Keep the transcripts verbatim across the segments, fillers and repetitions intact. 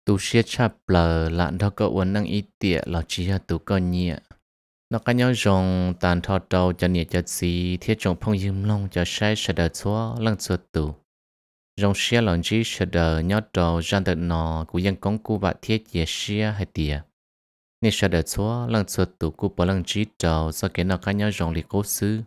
tu sửa chắp lờ lạn đó có uốn năng ít tiệt là chỉ là tu có nhẹ nó cái nhau rong tàn thọ trâu cho nhẹ cho gì thiết trồng phong dâm long cho sai sợ đợt xóa lăng xóa tu rong sửa lòng chỉ sợ đợt nhau trâu ra đợt nọ của dân công cụ bạc thiết dễ sửa hay tiệt nên sợ đợt xóa lăng xóa tu của bỏ lăng chỉ trâu sau cái nó cái nhau rong li cố xứ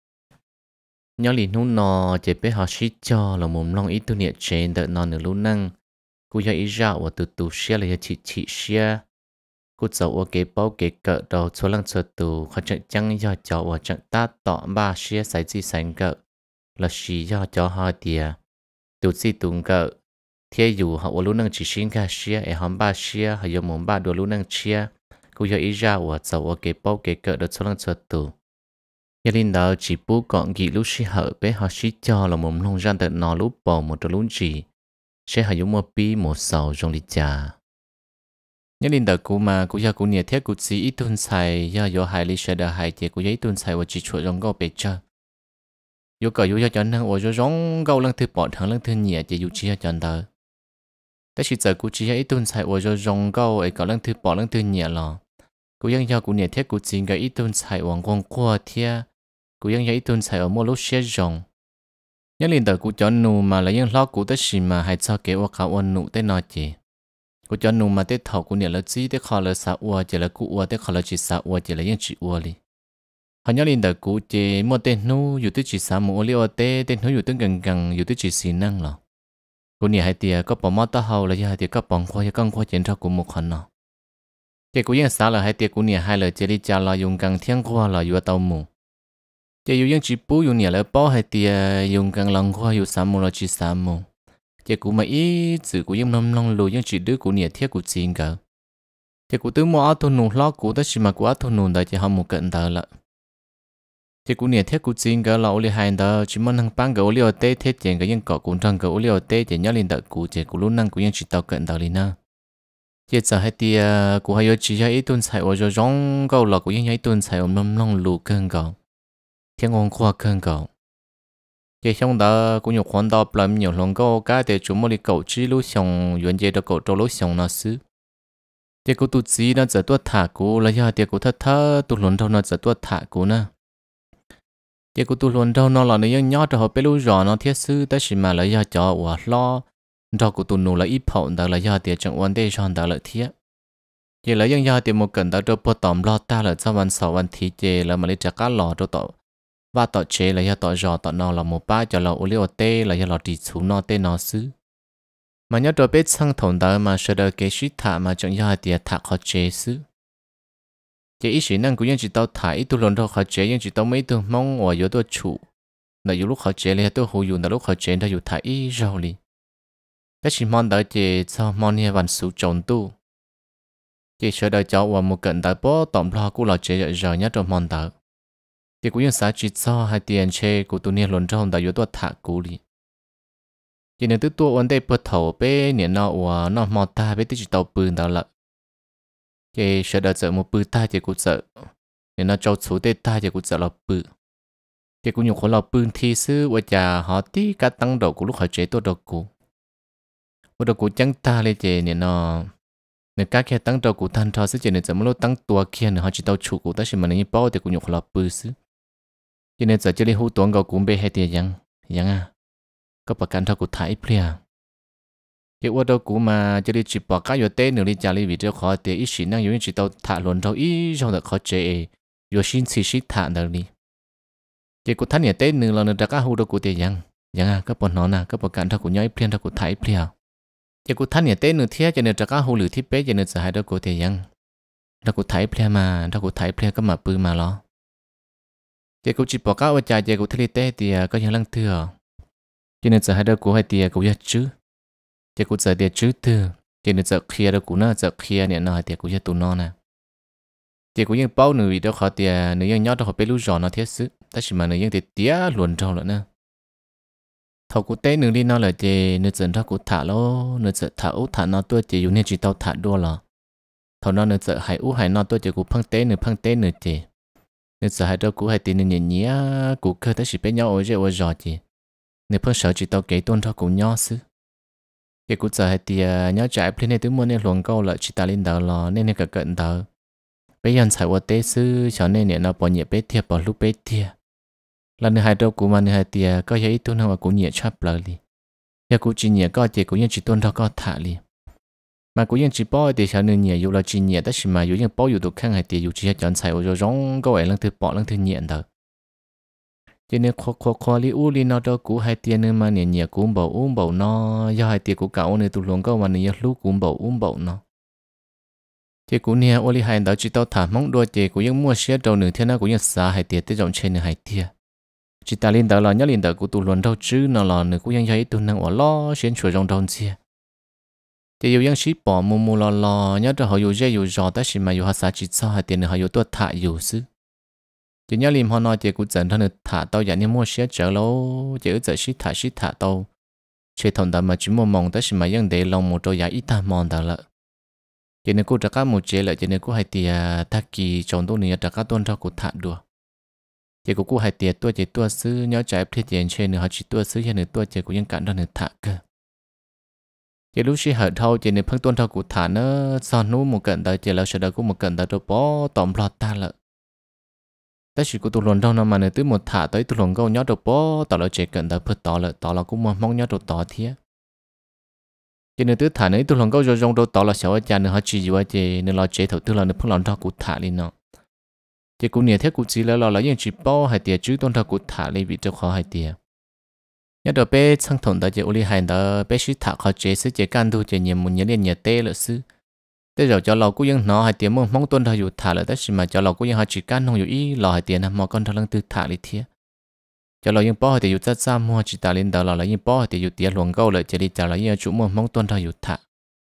nhau li nụ nọ chỉ biết họ xí cho là mồm long ít tu nhẹ trên đợt nọ nửa lú năng cú giờ ý ra và từ từ xia là chỉ chỉ xia cú dẫu ở cái bao cái cỡ đầu số lần số từ họ chẳng chẳng do cho và chẳng ta tỏ ba xia sai gì sai cỡ là xì do cho họ tiề từ gì tung cỡ thế dù họ luôn năng chỉ xin cả xia ở hầm ba xia họ dùng muốn ba đồ luôn năng chia cú giờ ý ra và dẫu ở cái bao cái cỡ đầu số lần số từ gia đình đó chỉ bố còn gì lúc xí hở bé họ xí cho là một nông dân tận nó lúc bỏ một đồ luôn gì sẽ hay dùng một pi một sầu trong lịch trà. Nhớ linh đạo cũ mà cũ gia cũ nhiệt thiết cũ chỉ ít tuần xài do do hai lịch sẽ đợi hai tiệc cũ giấy tuần xài và chỉ chuột trong gạo bể chơi. Yêu cầu yêu cho năng và do rong gạo lăng thứ bỏ thằng lăng thứ nhiệt chỉ yêu chỉ cho đời.แต่chỉ giờ cũ chỉ ít tuần xài và do rong gạo ấy gạo lăng thứ bỏ lăng thứ nhiệt lò. Cũ yang do cũ nhiệt thiết cũ chỉ cái ít tuần xài hoàng quang qua thiết. Cũ yang do ít tuần xài ở mỗi lúc sẽ rong. Nhớ liền đời của chọn nụ mà là những lo của tất gì mà hay cho kế qua khảo ôn nụ tới nói chị của chọn nụ mà tới thầu của nhà là gì tới khó là sao ua chỉ là cụ ua tới khó là chỉ sao ua chỉ là những chị ua li họ nhớ liền đời của chị mua tên nụ dù tới chỉ sao mua li ua té tên nụ dù tới gần gần dù tới chỉ xì năng lọ của nhà hai tia có bỏ mót tao hầu là hai tia có bỏ khoa con khoa chiến thao của một phần nọ chị của những sao là hai tia của nhà hai lời chỉ đi trả là dùng gần thiên khoa là dù tao mù chỉ dùng những chỉ bù dùng nhà là bỏ hai tia dùng càng lòng khoa dùng sáu mô là chỉ sáu mô chỉ cũng mà ý chữ của những năm long lùi những chỉ đứa của nhà thiết của chính cả chỉ của tứ mua áo thun nụ lót của tất chỉ mà của áo thun nụ đó chỉ họ một cận đó là chỉ của nhà thiết của chính cả là ô li hai đó chỉ muốn năng bán cái ô li ở tây thiết tiền cái những cọ cũng trong cái ô li ở tây chỉ nhớ lên đợt của chỉ của lúc năng của những chỉ tàu cận đó liền na chỉ giờ hai tia của hai chỉ cho ít tuần xài ở rồi rong câu là của những ít tuần xài ở năm long lùi cơn cọ thiên ngôn khoa cơn cậu cái xong đó cũng nhiều khoản đó làm nhiều lần câu cái để chúng mới cậu chỉ lúc xong原chế đó cậu cho lúc xong nó xứ cái cô tụt gì nó giờ tuột thả cô là do cái cô thất thơ tụt luôn đâu nó giờ tuột thả cô nè cái cô tụt luôn đâu nó là nó nhỏ cho họ bé lúc rõ nó thiết sư tới chỉ mà là do cho và lo cho cô tụt nụ là ít phỏng đó là do tiền chẳng vấn đề cho đó là thiết cái là do tiền một cần đó cho bộ tóm lo ta là choวันเสาร์วันอาทิตย์cái là mà lấy trả cá lò cho tao và tọt chế là do tọt giò tọt nọ là một ba cho là ô liu tê là do là đi xuống nọ tê nọ xứ mà nhớ rồi biết sang thòng đó mà sợ đời cái suy thả mà chẳng do tiệt thả khó chế xứ cái ý năng của những chỉ tao thả ít tu lần đâu khó chế những chỉ tao mấy tu mong ở yếu tôi chủ là yếu lúc khó chế là tôi hồ dùng là lúc khó chế là yếu thả ít rồi đi cái chỉ mong đợi chế cho mong nghe văn số trồng tu cái sợ đời cháu và một cận đại bố tổng lo của là chế rồi nhớ trong mong đợi thì cũng như xã chỉ cho hai tiền chơi của tụi niên luận trong đại yếu tôi thả cú đi chỉ nên tụi tôi vấn đề bớt thầu bé niên nọ và nọ mò ta bé chỉ tàu bự đó là cái sợ đợt sợ một bự ta chỉ cũng sợ niên nọ châu số tê ta chỉ cũng sợ là bự cái cũng nhiềuคนlà bự thì sư và cha họ tí cả tăng độ của lúc họ chơi tôi đầu cú và đầu cú chẳng ta lên chơi niên nọ nên các cái tăng độ của thanh thọ sư chơi nên giờ mới lúc tăng tua kia nữa họ chỉ tàu chủ của ta chỉ mà nên bao thì cũng nhiềuคนlà bự sư cho nên giờ cho đi hú tuồng gạo cũng bê hay tiềnยังยังà cóประกันเท่ากูถ่ายเปล่าเกี่ยวกับกูมาจะได้จีบปากอยู่เต้หนึ่งลิจารีวิดีโอขอเตียอีสินั่งอยู่ในจีตถ่ายล้วนเท่าอีจงแต่เขาเจอยู่ชินสิชิถ่ายเดี๋ยวนี้เกี่ยวกับท่านเนี่ยเต้หนึ่งเราเนี่ยจะก้าหูตัวกูเตียยังยังอ่ะก็ปนนอนอ่ะก็ประกันเท่ากูย่อยเปลี่ยนเท่ากูถ่ายเปล่าเกี่ยวกับท่านเนี่ยเต้หนึ่งเทียจะเนี่ยจะก้าหูหรือที่เป๊ะจะเนี่ยจะหายตัวกูเตียยังเท่ากูถ่ายเปล่ามาเท่ากูถ่ายเปล่าก็มาปืนมาล้อchị cũng chỉ bỏ các ở trái chị cũng thấy tê thì có những lần thừa cho nên giờ hai đứa của hai tia cũng biết chứ chị cũng giờ tia chứ thừa cho nên giờ kia đứa của nó giờ kia nè nó hai tia cũng biết tụi nó nè chị cũng những bao người đó họ tia người những nhớ đó họ biết lúc rõ nó thiết sự tất nhiên mà người những tia tia luôn trâu nữa nè thầu của tê người đi nó là chị người dẫn đó của thả lo người dẫn thả ú thả nó tôi chị dùng nên chỉ tao thả đua là thầu nó người dẫn hải ú hải nó tôi chị cũng phăng tê người phăng tê người chị nên giờ hai đứa cũng hay tin nên nhẹ nhẹ cũng cơ thể chỉ biết nhau ở đây ở giò chị nên phân sở chỉ tao kể tôn cho cũng nhau xứ cái cụ giờ hay thì nhớ chạy lên này tứ muốn nên luồng câu là chỉ ta lên đầu lò nên nên cả cận đầu bây giờ chạy qua tế sư cho nên nè nó bỏ nhẹ bé thiệp bỏ lúc bé thiệp lần này hai đâu cụ mà này hai tiề có giấy tuân nào cụ nhẹ chắp lời đi giờ cụ chỉ nhẹ có chỉ cụ nhân chỉ tuân đó có thả đi mà cụ nhân chỉ bỏ thì sao nên nhẹ dù là chỉ nhẹ đó chỉ mà dù nhân bỏ dù được khang hai tiề dù chỉ chọn chạy rồi rong có vậy lần thứ bỏ lần thứ nhẹ đó cho nên khó khó khó li u li nó đâu cụ hai tiề nên mà nhẹ nhẹ cụ bảo uống bảo nó do hai tiề cụ cạo nên tụi luôn có mà này lúc cụ bảo uống bảo nó chỉ cụ nè ô li hai đó chỉ tao thả mong đua chỉ cụ nhân mua xe đầu nửa thiên nào cụ nhân xả hai tiề tới rộng trên nửa hai tiề chỉ ta liên đạo là nhớ liên đạo của tụ luận đâu chứ nó là nửa cũngยังthấy tụ năng ở lo xuyên chuột trong trong chia thì yêu ยัง ship bỏ mù mù lo lo nhớ cho họ yêu dễ yêu rõ ta chỉ mà yêu họ xả chỉ sao hay tiền họ yêu tôi thả yêu sư thì nhớ liên họ nói thì cũng dẫn thân thả tao giả nên mua xe chở lâu chỉ ở giờ ship thả ship thả tao chỉ thằng ta mà chỉ mua mong ta chỉ mà ยัง để lòng một trâu giả ít ta mong ta lợ chỉ nên cô trả cả một chế lại chỉ nên cô hay tiền thắc kỳ trong tôi này trả cả tuần cho cô thả đùa chỉ có cô hai tiệtตัวchỉตัวซื้อ nhớ trái phết tiền trên nữa họ chỉตัวซื้อ hiện nữaตัวchỉ cũngยังcản đó nữa thả cơ chỉ lúc khi hở thâu chỉ nên phân tuân thâu cụ thả nó sao nú một cận tới chỉ là sẽ đợi cũng một cận tới rồi bỏ tóm lọt ta lợ ta chỉ có tụ luận đâu mà nữa tới một thả tới tụ luận câu nhớ rồi bỏ tỏ là chỉ cận tới phật tỏ lợ tỏ là cũng mong nhớ rồi tỏ thiệt chỉ nên tới thả nữa tụ luận câu rồi rong rồi tỏ là sẽ cha nữa họ chỉ dùa chỉ nên lo chế thầu tư là nữa phân luận thâu cụ thả đi nó chỉ cụ nhiều thế cụ chỉ là lo là những chỉ bao hai tiệt chứ tôn thao cụ thả lên bị cho khó hai tiệt nhớ đầu bé sang thùng đó chỉ uli hai đó bé sĩ thả khó chế sư chế can thu chế nhiều một nhớ liền nhớ tê là sư thế rồi cho lò cụ những nó hai tiệt mong mong tôn thao dụ thả là tất mà cho lò cụ những họ chỉ can không dụ ý lò hai tiệt nằm mà con thao lăng tư thả đi thiệt cho lò những bao hai tiệt dụ rất xa mua chỉ ta lên đó lò là những bao hai tiệt dụ tiệt luồng câu lại chỉ đi trả là những chủ mong mong tôn thao dụ thả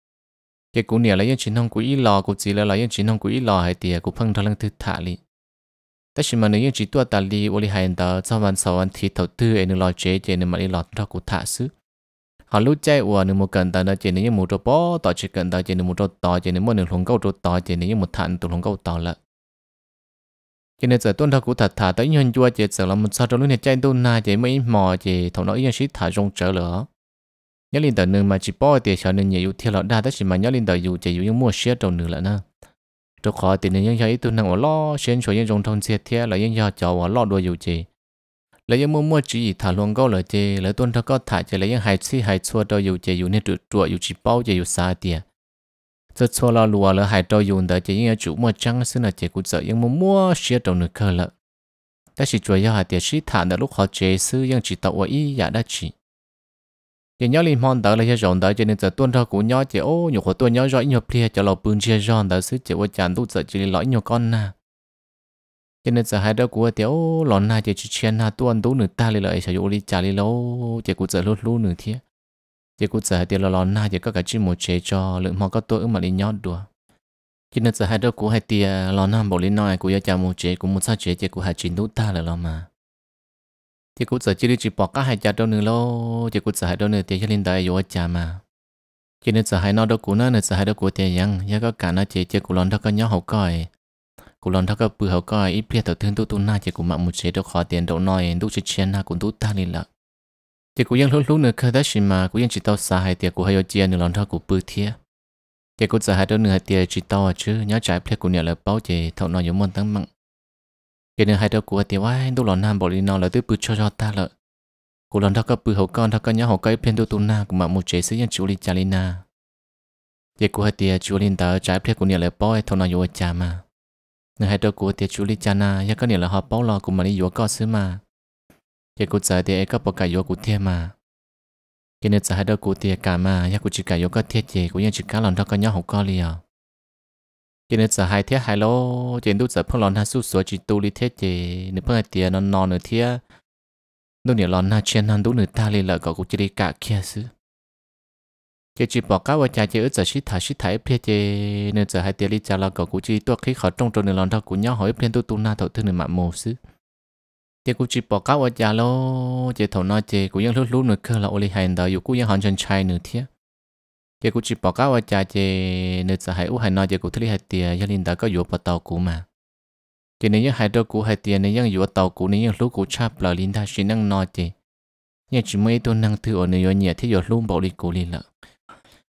cái cụ nhiều là những chỉ nông cụ ý lò cụ chỉ là là những chỉ nông cụ ý lò hai tiệt cụ phăng thao lăng tư thả điแต่ฉันมันยังจีตัวตาลีวันที่หันตาชาววันสวรรค์ที่ถอดตื้อเอ็นลอเจเจนมันอีหลอดรักกุฏาซึเขารู้ใจว่าหนึ่งมุกันตาเจนยังมุดปอต่อจิกันตาเจนมุดต่อเจนมุดหนึ่งหลงเก้าตัวต่อเจนยังมุดทันตัวหลงเก้าต่อละเจนจะต้นทักกุฏาถาแต่ยังจัวเจจะเรามันชาตรงนี้ใจต้นนาเจไม่หมอเจถอนน้อยยังชิดถาจงเจอเหรอยัลินตาหนึ่งมาจีปอเตียชาวหนึ่งอยู่ที่เราได้แต่ฉันมันยัลินตาอยู่เจอยู่ยังมั่วเชี่ยตรงหนึ่งละนะตัวขอติดในยังใช้ตัวนั่งว่าล้อเช่นช่วยยังจงทนเสียเทียแล้วยังยาจ่อว่าล้อด้วยอยู่เจแล้วยังมั่วมั่วจีถ่าลวงก็เลยเจแล้วต้นเขาก็ถ่ายเจแล้วยังหายซี่หายชัวตัวอยู่เจอยู่ในตัวตัวอยู่จีเป้าเจอยู่ซาเตียจะชัวเราลัวแล้วหายตัวอยู่แต่เจยังจุมั่วจังซึ่งน่ะเจกูเจยังมั่วมั่วเสียตัวนึกเคละแต่สิช่วยยังหายเตียชีถ่านแต่ลูกเขาเจซื้อยังจีตัวอีอยากได้จีgiờ nhớ liên mòn đó là rộng đó cho nên giờ tuân ra của nhớ chỉ ô nhiều của tôi nhớ rõ nhiều plia cho lò bưng chia ròn đó xứ chỉ qua chán tu giờ chỉ lõi nhiều con na cho nên giờ hai đứa của tiểu lòn na chỉ chỉ chen na tuân tu nửa ta lấy lại sử dụng đi trả đi lâu chỉ của giờ lút lút nửa thiệt chỉ của giờ tiểu lòn na chỉ có cả chỉ một chế cho lượng mò có tôi mà đi nhót đùa cho nên giờ hai đứa của hai tia lòn na bộ lên nói của giờ trả một chế của một sao chế chỉ của hai chín tu ta là lo mà chỉ cũng sợ chỉ đi chỉ bỏ các hai cha đâu nữa lo chỉ cũng sợ hai đâu nữa thì cho linh đại vô cha mà chỉ nên sợ hai nó đâu cũng nó nên sợ hai đâu cũng thìยังยังก็การน่ะchỉ chỉ cũng lon thắc cái nhau hậu coi cũng lon thắc cái bự hậu coi ít biết đầu tiên tu tu na chỉ cũng mặc một chế đâu khó tiền đâu nói đâu chỉ chen na cũng tu ta đi là chỉ cũngยังlúc lúc nữa khơi đó xí mà cũngยังchỉ tao sợ hai tiệt cũng hay chia nữa lon thắc cũng bự thiệt chỉ cũng sợ hai đâu nữa tiệt chỉ tao chứ nhớ trái biết cũng nhớ là bao chỉ thầu nói giống món tăng mặn cái này hai đứa của tiểu ai đâu lòn nam bỏ đi nó là tới bự cho cho ta lợ của lòn thao cái bự hậu con thao cái nhá hậu cái bên tu tu na cũng mặc một chế sử dụng chủ lý cha lina cái của hai tia chủ lý ta trái phép của nhà là boy thằng nào vô cha mà nên hai đứa của tia chủ lý cha na ya cái này là họ bao lo cũng mà đi vô có xứ mà cái của trái tia cái bỏ cái vô của tia mà cái này hai đứa của tia cả mà ya của chỉ cái vô có tia chế của nhà chỉ cá lòn thao cái nhá hậu con liền cho nên giờ hai thiết hai lô trên đút giờ phong lon ha su sủa chỉ tu li thiết chỉ nếu phong tiền nó non nữa thiết đôi nhiều lon ha chen han đút nữa ta li là cậu cũng chỉ đi cả kia xứ cái chỉ bỏ cá vào trà chỉ ở giờ xí thả xí thải phía chỉ nên giờ hai tiền li trà là cậu cũng chỉ tuột khí khỏi trong trong nửa lon thao cũng nhau hỏi phía tu tu na thầu thứ nửa mạng mồ xứ cái cũng chỉ bỏ cá vào trà lô chỉ thầu nói chỉ cũngยังlúc lúc nữa cơ là oli hành đời, cũngยังhoàn chân trai nữa thiết cái cụ chỉ bỏ cá vào trà chè nơi xã hải u hải nói chè cụ thứ hai tiền gia đình đã có dụ vào tàu cụ mà chè nếu như hai đôi cụ hai tiền nếu như dụ tàu cụ nếu như lúc cụ chắp là linh ta chỉ năng nói chè nhưng chỉ mấy tôi năng thư ở nơi nhẹ thì dụ luôn bảo đi cụ đi lợ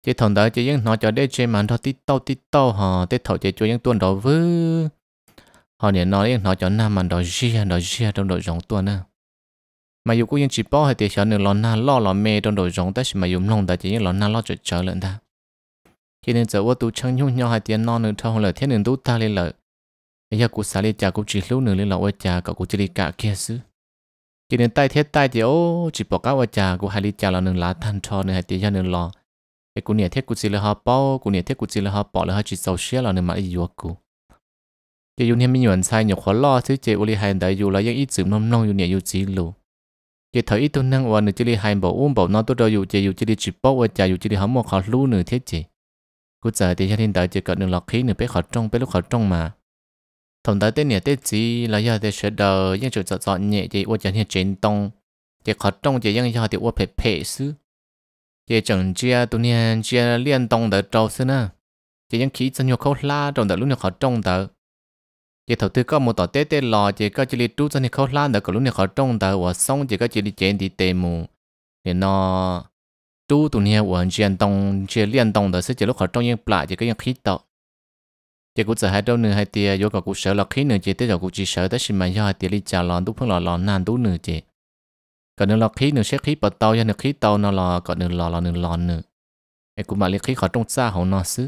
chỉ thằng đó chỉ những nó cho để chơi mà nó tít tao tít tao họ tết thầu chỉ cho những tuần đó với họเนี่ยnói những nó cho nam mà đó zia đó zia trong đội giống tuần nè mà dù có những chỉ bao hay thì sợ những lo na lo lo mê trong đội giống ta chỉ mà dùng lòng ta chỉ những lo na lo chờ chờ lên ta cho nên giờ tôi tu chân nhung nhau hay tiền non nữa thôi là thế nên tu ta lên lợi bây giờ cụ xả lên cha cụ chỉ lúc nữa lên là ôi cha cậu cụ chỉ đi cả kia xứ cho nên tay thiết tay thì ô chỉ bỏ các ôi cha cụ hay đi cha là nương lá than cho nương hay tiền cho nương lo cái cụ nhiệt thiết cụ chỉ là họ bao cụ nhiệt thiết cụ chỉ là họ bỏ là họ chỉ sầu xía là nương mà đi vô cụ cái dùng hiện mình nhận sai nhiều khó lo chứ chế uli hay đại dù là những ít sự nông nông dùng nhiệt dùng chỉ lù cái thời ít tu năng qua nương chỉ đi hay bảo uống bảo nó tôi đâu dùng chế dùng chỉ đi chỉ bỏ ôi cha dùng chỉ đi hỏng một khó lú nương thiết chế cụ giờ thì cho nên đại chỉ cần nương lọc khí nương bé khó trong bé lúc khó trong mà thằng tới tên nhà tết gì là do để sửa đời những chỗ chọn chọn nhẹ thì ua chẳng hiện trên tông chỉ khó trong chỉ những do thì ua phải phê xứ chỉ chẳng chia tụi nhà chia liên tông đỡ trâu xứ nè chỉ những khí chân nhiều khâu la trong đỡ lúc nào khó trong đỡ chỉ thầu tư có một tỏ tết tết lò chỉ có chỉ đi trú chân nhiều khâu la đỡ có lúc nào khó trong đỡ và xong chỉ có chỉ đi trên đi tề mù thì nó trú tụi nhà và chia tông chia liên tông đỡ xứ chỉ lúc khó trong những plạ chỉ có những khí tọ chỉ cũng sợ hai đâu nữa hai tia vô cả cũng sợ là khí nữa chỉ tới giờ cũng chỉ sợ tới xin mà do hai tia đi chào lon đúng phương lò lò nan đúng nữa chỉ còn nữa là khí nữa sẽ khí bật tàu cho nữa khí tàu nó là còn nữa lò lò nữa lò nữa ai cũng mà lấy khí khỏi trong xa hậu nó xứ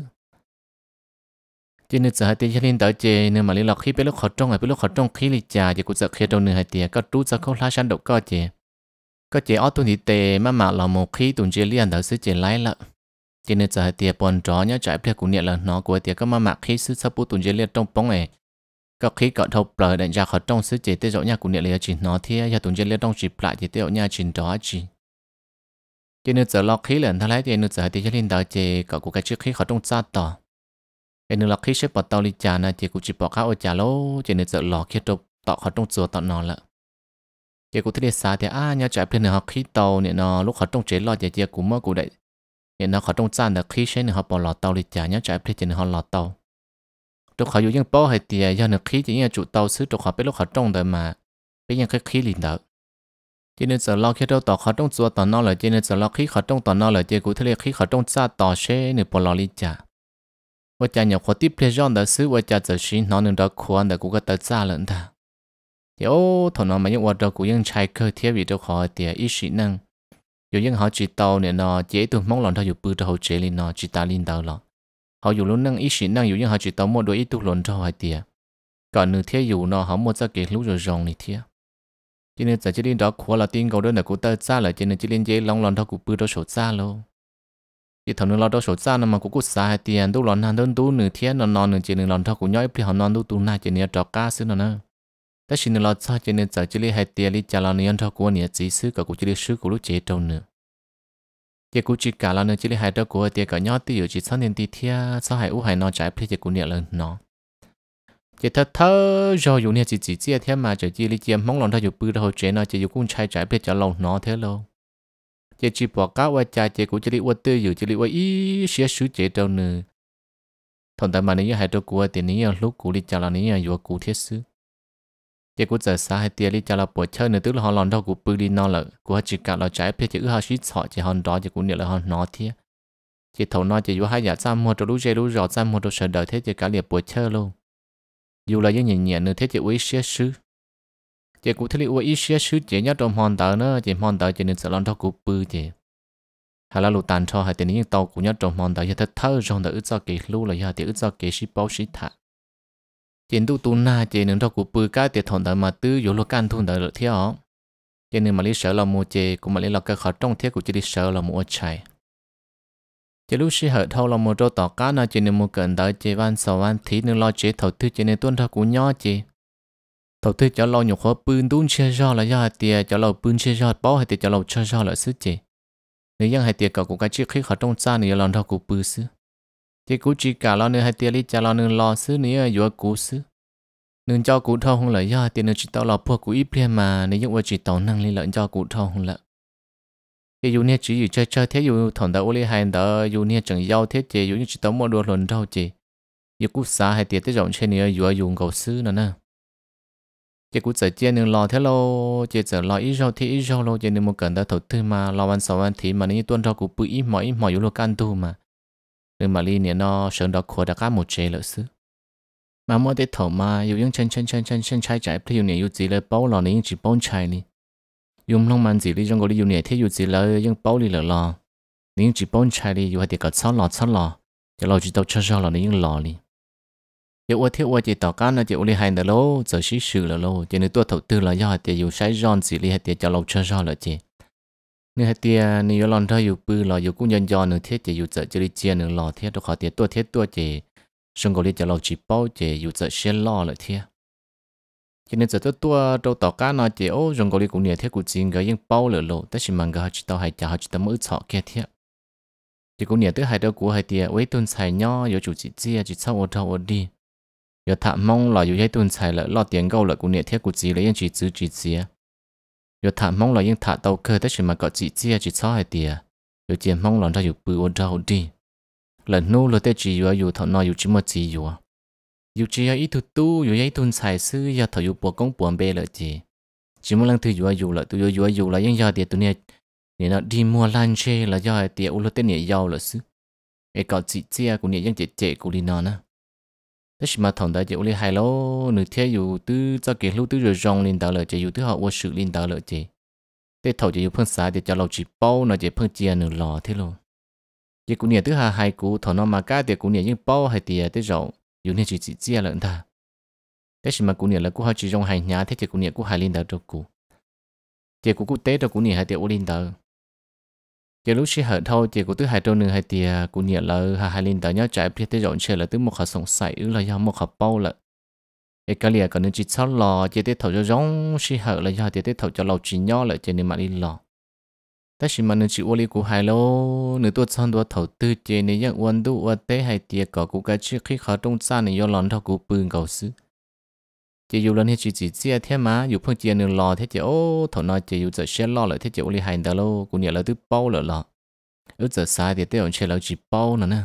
chỉ nữa sợ hai tia cho nên tới chỉ nữa mà lấy lò khí biết lúc khỏi trong hay biết lúc khỏi trong khí đi chào chỉ cũng sợ khi đâu nữa hai tia có trú sợ không lá san độ có chỉ có chỉ ở tuần thì tệ mà mà là một khí tuần chỉ liên tới xứ chỉ lấy lại cho nên giờ tiệp bọn chó nhớ chạy phía của nhiệt là nó của tiệp có mà mặc khí sứ sắp bút tuần dễ liệt trong bóng này có khí cọ thâu bờ đánh ra khỏi trong sứ chỉ tới chỗ nhà của nhiệt là chỉ nó thì giờ tuần dễ liệt trong dịp lại chỉ tới chỗ nhà chỉ đó chỉ cho nên giờ lọc khí là thay lấy cho nên giờ tiệp cho nên đợi chỉ có của cái chiếc khí khỏi trong xa tỏ cho nên lọc khí sẽ bắt tàu đi trả này chỉ cũng chỉ bỏ khá ở trả lố cho nên giờ lọc khí trong tọ khỏi trong chùa tọ nó là chỉ cũng thấy xa thì à nhớ chạy phía này họ khí tàu này nó lúc khỏi trong chế lo chỉ chỉ cũng mới cũng đấy hiện nó khỏi trong gian là khí sẽ họ bỏ lọt tàu đi trả nhớ chạy phía trên họ lọt tàu tôi khỏi dùng những bao hay tiền do nước khí chỉ như chủ tàu xứ tôi khỏi biết lúc khỏi trong đời mà biết những cái khí liền đỡ cho nên giờ lo khi đâu tàu khỏi trong chùa tàu nó là cho nên giờ lo khí khỏi trong tàu nó là chỉ cụ thể khí khỏi trong xa tàu sẽ nửa bỏ lọt đi trả và trả nhiều khó tiếp theo đó xứ và trả giờ xin nó nên đó khoan để cũng có tới xa lẫn ta thì ô thằng nó mà những hoạt động của những trai cơ thiết bị đâu khỏi tiền ít sĩ năng dù những họ chỉ tàu này nó chế từ mong lòng thôi dù bự cho họ chế lên nó chỉ ta lên tàu lo họ dù luôn năng ý sĩ năng dù những họ chỉ tàu một đôi ít tu luận cho họ tiền còn nửa thế dù nó họ một ra cái lúc rồi rong này thế cho nên giờ chỉ lên đó khóa là tin cầu đơn là của ta xa là cho nên chỉ lên chế lòng lòng thôi cũng bự cho sổ xa luôn chỉ thằng nó lo đó sổ xa nó mà cũng cút xa tiền tu lòng hàng đơn tu nửa thế nó non nửa chỉ nửa lòng thôi cũng nhói thì họ non tu tu na chỉ nửa trò cá xứ nó nữa tất nhiên là sao cho nên giờ chỉ lấy hai tiền đi trả là nhân thọ của nhà chỉ xứ cả cũng chỉ lấy xứ của lúc chế trâu nữa chỉ cũng chỉ cả là nữa chỉ lấy hai đó của tiền cả nhau tiêu chỉ sáu年đi theo sao hai u hai nó trái phía chỉ của nhà lần nó chỉ thật thơ do dùng nhà chỉ chỉ chia theo mà chỉ chỉ lấy chiếm mong lòng thay dùng bự đâu chế nó chỉ dùng cũng trái trái phía cho lòng nó thế luôn chỉ chỉ bỏ cá qua trái chỉ cũng chỉ lấy qua tiêu dùng chỉ lấy qua ý xía xứ chế trâu nữa thằng ta mà nếu hai đó của tiền này lúc của đi trả là này dùng của thiết xứ chỉ cũng giờ xa hay tiền đi cho là buổi chơi nữa tức là họ làm đâu cũng bự đi nó là của chỉ cả là trái phía chỉ ư họ xí sọ chỉ họ đó chỉ cũng nhớ là họ nói thế chỉ thầu nói chỉ vô hai giờ ra mua đồ lúa dê lúa rọ ra mua đồ sợi đời thế chỉ cả liệt buổi chơi luôn dù là những nhẹ nhẹ nữa thế chỉ uống xía xứ chỉ cũng thấy là uống xía xứ chỉ nhớ trong hòn tờ nữa chỉ hòn tờ chỉ nên sợ làm đâu cũng bự chỉ hay là lụt tàn cho hay tiền những tàu cũng nhớ trong hòn tờ chỉ thật thơ trong tờ ức cho kỳ lúa là giờ thì ức cho kỳ xí bao xí thả trên tu tu na trên nương thọ của bự cá tiệt thọn đời mà tư dù lo can thun đời được thế hả trên nương mà lý sợ là mua chè cũng mà lý là cái khó trong thế của chỉ lý sợ là mua chạy chỉ lúc xí hở thâu là mua rau tỏi cá na trên nương mua cận đời chè van sầu van thí nương lo chè thầu tư trên nương tuân thọ của nhỏ chè thầu tư cho lo nhục khó bươn tuôn chia do là do tiệt cho lo bươn chia do bao hay tiệt cho lo cho do là sức chè nếu như hay tiệt cậu cũng cái chiếc khí khó trong xa nương làm thọ của bự xứ chỉ cú chỉ cả lo nữa hay tiền lý trả lo nữa lo xứ nữa vừa cú xứ nên cho cú thâu không lợi do tiền nữa chỉ tao lo phô cú ít tiền mà nếu như chỉ tao năng lên lợi cho cú thâu không lợi thì dù nè chỉ chơi chơi thế dù thằng đã uli hay đó dù nè chẳng giao thế chỉ dù như chỉ tao mua đồ lần đâu chỉ dù cú xả hay tiền tới rộng trên nữa vừa dùng cầu xứ nữa nè chỉ cú sợ chia nữa lo thế lo chỉ sợ lo ít rau thì ít rau lo chỉ nên một cần đã thầu tư mà lo ăn sáu ăn thì mà nếu tuân rau cú bự ít mọi ít mọi dù lo can tu mà nên mà li nè nó sơn đó khua đã cá một chế lợi xứ mà mua để thầu mà yêu những chân chân chân chân chân trái trái thì yêu nè yêu gì là bao lò nè yêu chỉ bao trái đi dùng long man gì đi trong cái yêu nè thì yêu gì là những bao đi là lò nè chỉ bao trái đi yêu hay để cả sáu lò sáu lò cho lò chỉ tao cho cho lò nè những lò đi giờ qua thiếu qua chỉ tao cá nó chỉ uli hành đó lô giờ xí sự là lô cho nên tôi thầu tư là do để yêu sai giòn gì đi hay để cho lò cho cho là chị nếu hay tia nếu yêu lon thôi yêu bự lò yêu cũng nhân do nữa thiết chỉ yêu giờ chỉ đi chia nữa lò thiết tôi khỏi tiền tôi thiết tôi chỉ xong rồi cho lò chỉ bao chỉ yêu giờ xe lò lại thiết cho nên giờ tôi tôi đâu tao cá nó chỉ ô xong rồi cũng nhiều thiết cũng chính cái những bao lại lô tất nhiên mà cái họ chỉ tao hay trả họ chỉ tao mới chọn kia thiết chỉ cũng nhiều thứ hai đâu của hai tia với tuần xài nho yêu chủ chỉ chia chỉ sau ô tô ô đi giờ thảm mong là yêu hay tuần xài lại lo tiền câu lại cũng nhiều thiết cũng chỉ lấy những chỉ giữ chỉ chia giờ thảm mong là những thả tàu cơ tất nhiên mà có chỉ chia chỉ sau hai tia giờ chỉ mong là ra yêu bự ô tô đi lần nô là tết chỉ yêu yêu thọ nói yêu chỉ một chỉ yêu yêu chỉ yêu ít tu tu yêu ít tuần xài sư yêu thọ yêu bộ công bộ bê lợi chỉ chỉ một lần thứ yêu yêu là tu yêu yêu yêu là những giờ tiền tu này này nó đi mua lan chê là do tiền u lô tên này yêu là sư cái có chỉ chia của này những chỉ chế của đi nó nè thế mà thằng đại chỉ u lê hai lô nửa thế yêu từ cho cái lô từ rồi rong lên đó là chỉ yêu từ họ u sự lên đó là chỉ thế thầu chỉ yêu phân xài để cho lâu chỉ bao nó chỉ phân chia nửa lò thế luôn chỉ của này thứ hai hai của thằng nó mà cái tiền của này những bao hay tiền thế rồi yêu này chỉ chỉ chia lợn ta thế mà của này là của họ chỉ rong hai nhà thế chỉ của này của hai lên đó cho cụ chỉ của cụ tế cho của này hai tiền u lên đó chỉ lúc xí hở thôi chỉ của thứ hai trâu nương hai tia của nhiệt là hai hai linh tới nhau trái biết tới rộn chơi là từ một khẩu sống sảy là do một khẩu bao là cái cái liền còn nên chỉ sáu lò chỉ tới thầu cho giống xí hở là do tới thầu cho lầu chỉ nhau lại cho nên mà đi lò tất nhiên mà nên chỉ uống của hai lô nếu tôi chọn tôi thầu tư chỉ nên những uống đủ uống tế hai tia có của cái chiếc khi khởi trong xa này do lòn thầu của bưng cầu xứ chỉ dù lần hết chỉ chỉ chia thế mà dù phương chia nương lò thế chỉ ô thầu nói chỉ dù giờ xe lò lại thế chỉ uống hai đợt lô của nhiệt là từ bao là lò ở giờ sai thì tôi chơi là chỉ bao nữa nè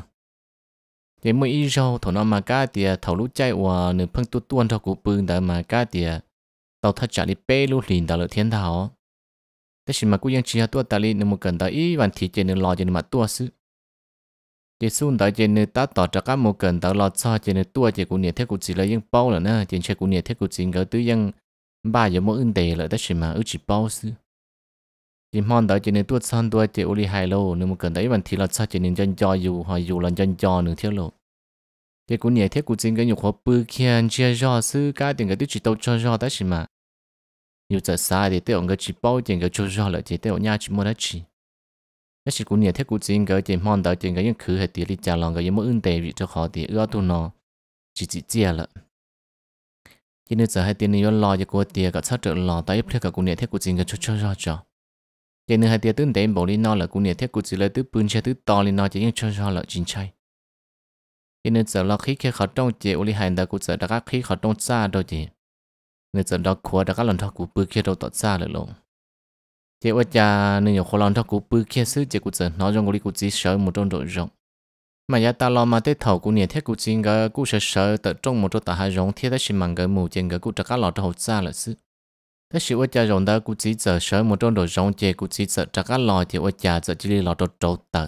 thì mỗi ít rau thầu nó mà cá thì thầu lú chạy và nửa phương tu tuôn thầu của bưng đã mà cá thì tàu thắt chặt đi bê lú liền đã là thiên thảo thế nhưng mà cũngยังchỉตัวตาลีนมันกันได้อีวันที่เจนรอเจนมาตัวซื้อเจสุนได้เจนตัดต่อจากการมันกันได้รอซาเจนตัวเจกูเนี่ยเทกูจีเลยยังเป้าเลยนะเจนเชกูเนี่ยเทกูจีก็ตัวยังบ้าอยู่มั่วอื่นเดเลยแต่ชิมาอุจิเป้าซื้อเจนมองได้เจนตัวซันตัวเจอุลิไฮโลนมันกันได้วันที่รอซาเจนยันจออยู่หอยอยู่ลันยันจอหนึ่งเที่ยวโลเจกูเนี่ยเทกูจีก็อยู่ขอปืนเขียนเชียร์รอซื้อการเดียงก็ตัวจิตโตจอรอแต่ชิมาอยู่จะสายเดี๋ยวองค์ก็จีบเอาเจงก็ช่วยรอเลยเดี๋ยวญาติมั่วได้ชีแต่สิกูเนี่ยถ้ากูจริงก็เจมอนดาวเจงก็ยังคือให้เดี๋ยวลิจาลองก็ยังไม่อื่นเดวิจะขอเดี๋ยวเอื้อตัวนอจีจีเจียละที่นี่จะให้เดี๋ยวนี้ย้อนรอจะกูเดี๋ยวก็ชัดเจนรอแต่ยังเพื่อกับกูเนี่ยถ้ากูจริงก็ช่วยช่วยรอจ่อเจนี่ให้เดี๋ยวตื่นเต้นบอกลินอละกูเนี่ยถ้ากูจีเลยตื้อปืนใช้ตื้อตอลินอจะยังช่วยรอละจริงใช่ที่นี่จะรอขี้แค่เขาต้องเจอุลิหันดากูจะดักขี้เขาต้องซาโดยเจngười dân đó khóa đã các lần thọ của bự kia đâu tọt xa lại luôn chỉ ở nhà người nhiều khóa lần thọ của bự kia xứ chỉ của dân nó trong cái của chỉ sợ một trong đội rộng mà nhà ta lo mà tới thầu của nhà thiết của chính cái của sợ sợ tại trong một trong ta hai rộng thiết đó chỉ mang cái mù trên cái của tất cả lọ trong xa lại xứ thế chỉ ở nhà rộng đó của chỉ sợ sợ một trong đội rộng chỉ của chỉ sợ tất cả lọ chỉ ở nhà sợ chỉ lọ trong trâu tờ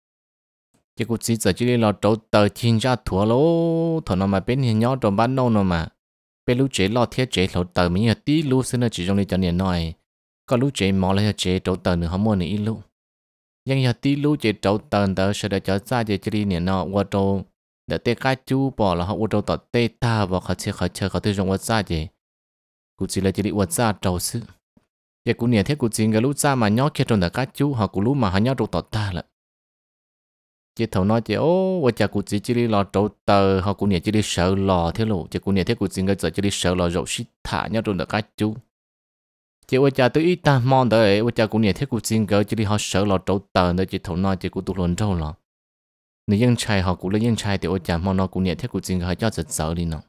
chỉ của chỉ sợ chỉ lọ trâu tờ thiên ra thua lố thằng nó mà bên hiện nhỏ trong ban nông nó mà bên lũ trẻ lo thiết trẻ lẩu tờ mình là tí lũ xin là chỉ trong này cho nên nói có lũ trẻ mò là trẻ trâu tờ nữa không mua nữa lũ nhưng giờ tí lũ trẻ trâu tờ tờ sẽ để cho ra để chỉ đi nè nó qua trâu để tê cá chú bỏ là họ qua trâu tờ tê ta và họ chơi họ chơi họ chơi trong qua ra để cụ chỉ là chỉ đi qua ra trâu xứ giờ cụ nè thế cụ chỉ cái lũ ra mà nhóc kia trong tờ cá chú họ cụ lũ mà họ nhóc trâu tờ ta là chỉ thầu nói chỉ ô và cha cụ chỉ chỉ đi lò trâu tờ họ cụ nhẹ chỉ đi sợ lò thế lộ chỉ cụ nhẹ thế cụ chỉ người giờ chỉ đi sợ lò rậu xít thả nhau trong đất cá chú chỉ và cha tới ít ta mong đợi và cha cụ nhẹ thế cụ chỉ người chỉ đi họ sợ lò trâu tờ nơi chỉ thầu nói chỉ cụ tụ luận trâu lò nếu dân trai họ cụ lấy dân trai thì và cha mong nó cụ nhẹ thế cụ chỉ người họ cho giật sợ đi nó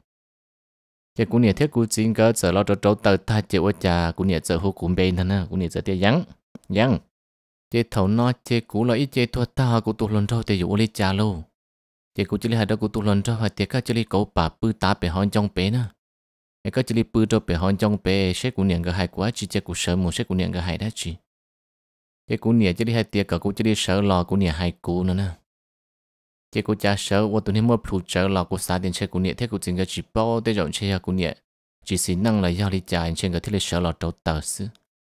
chỉ cụ nhẹ thế cụ chỉ người giờ lò trâu trâu tờ ta chỉ và cha cụ nhẹ giờ hô cụ bên thôi nè cụ nhẹ giờ tiền vắng vắng chế thầu nó chế cũ là ít chế thua ta của tụ lần thôi thì dụ lấy cha luôn chế cũ chỉ là hai đứa của tụ lần thôi thì các chỉ là cậu bà bự tá bể hòn trong bể nữa cái các chỉ là bự cho bể hòn trong bể sẽ của niệm cái hai quá chỉ chế của sợ một sẽ của niệm cái hai đó chỉ chế của niệm chỉ là hai tiệt cả của chỉ là sợ lò của niệm hai cũ nữa nè chế cụ cha sợ và tụi này mua phụ trợ là cụ xã điện chế cụ nhẹ thế cụ chính cái chỉ bao để rộng chế cụ nhẹ chỉ xin năng là do lý giải trên cái thiết lý sợ là trâu tờ sư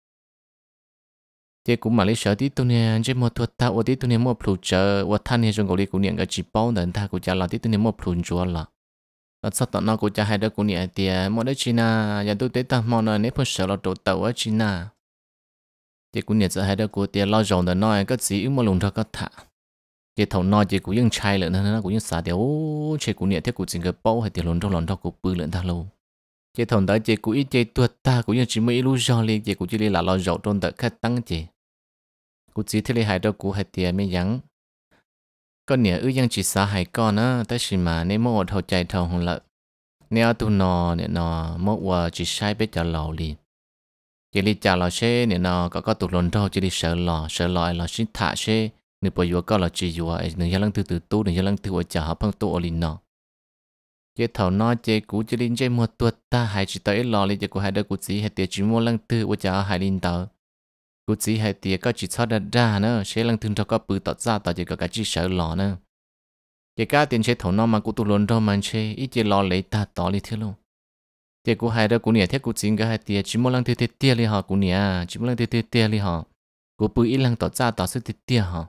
chế cụ mà lý sợ tí tụi này chế mua thuật ta và tí tụi này mua phụ trợ và thanh hay trong cái lý cụ nhẹ cái chỉ bao đến ta cụ cha là tí tụi này mua phụ trợ là nó sao tao nó cụ cha hai đứa cụ nhẹ thì mua đấy chi na giờ tôi tới ta mua nó nếu phụ sợ là trâu tờ ở chi na chế cụ nhẹ giờ hai đứa cụ tiền lo rộng để nói cái gì mà lùng ra cái thả cái thầu nói chỉ cũng ยัง trai lợn nó cũng ยัง xả điều chế cũng nhẹ thế cũng chỉ cái bao hay tiền lộn trong lộn trong cũng bự lợn ta lâu cái thầu đó chỉ cũng ít chế tuột ta cũng ยัง chỉ mấy lúc do li chỉ cũng chỉ là lo rậu trong đợt khách tăng chế cũng chỉ thế là hai đó cũng hay tiền mấy nhắn con nhẹ ư ยัง chỉ xả hai con áแต่是mà nếu mà thầu chạy thầu hồng lợn nếu tu nọ nè nọ mỗi vừa chỉ sai biết cho lò li chỉ li trả lò xe nè nọ có có tụt lộn đâu chỉ đi sợ lò sợ lò là xin thả xe nếu bây giờ có là chỉ vừa nếu như lần thứ từ tu nếu như lần thứ ở chợ họ phăng tu ở liền nọ cái thầu nó chế cũ chỉ linh chế mua tuột ta hay chỉ tới lò liền chế của hai đứa cũ chỉ hay tiền chỉ mua lần thứ ở chợ hai linh tờ cũ chỉ hay tiền có chỉ sao đặt ra nữa sẽ lần thứ cho có bự tọt ra tọt chỉ có cái chỉ sợ lò nữa cái cá tiền chế thầu nó mà cũ tu luôn đâu mà chế ít chế lò lấy ta tỏ đi thế luôn chế của hai đứa cũ nhẹ thế cũ chỉ cái hai tiền chỉ mua lần thứ tiền li họ cũ nhẹ chỉ mua lần thứ tiền li họ cũ bự ít lần tọt ra tọt sự tiền họ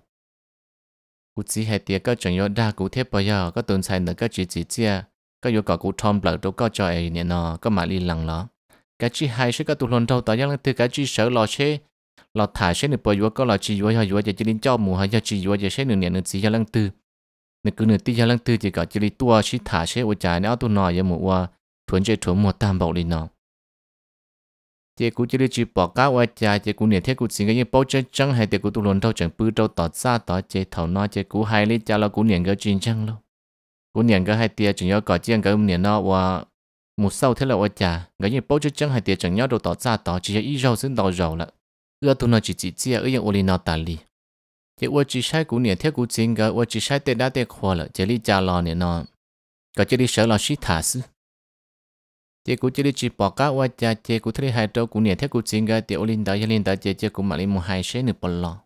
cụ chỉ hay tiệt có chuyện đa cụ thế bây giờ có tuần sai nữa có chỉ chỉ chia có yêu cầu cụ thom bờ đâu có cho ấy nè nó có mà đi lằng đó cái chỉ hay sẽ có tụi lần đầu tại những thứ cái chỉ sợ lo xe lo thải xe nữa bây giờ có lo chỉ vừa hay vừa chỉ chỉ đến cho mùa hay chỉ vừa chỉ xe nữa nè nữa chỉ cho lần tư nữa cứ nữa tí cho lần tư chỉ có chỉ đi tua chỉ thải xe ở trái nó tụi nó giờ mùa thuần chơi thuần mùa tam bảo đi nó chỉ cụ chỉ đi chỉ bỏ cá ở trái chỉ cụ nè thế cụ chỉ cái như bao chơi trắng hay thì cụ tụi lần đầu chẳng bự đâu tọt xa tọt chỉ thầu nó chỉ cụ hay đi cho là cụ nè cái chuyện trắng luôn cụ nè cái hay tiệt chẳng nhớ có chuyện cái nè nó và một sau thế là ở trái cái như bao chơi trắng hay tiệt chẳng nhớ đâu tọt xa tọt chỉ ít rau xin đào rau là ưa tụi nó chỉ chỉ chỉ ở những ô li nó tàn li chỉ ở chỉ sai cụ nè thế cụ chỉ cái ở chỉ sai tết đã tết khoa là chỉ đi trả lo nè nó có chỉ đi sợ là xí thả sư chế cú chỉ đi chỉ bỏ cá qua cha chế cú thấy hai trâu cú nhẹ thế cú chính cái tiểu linh đó linh đó chế chế cú mà linh một hai xe nửa bận lò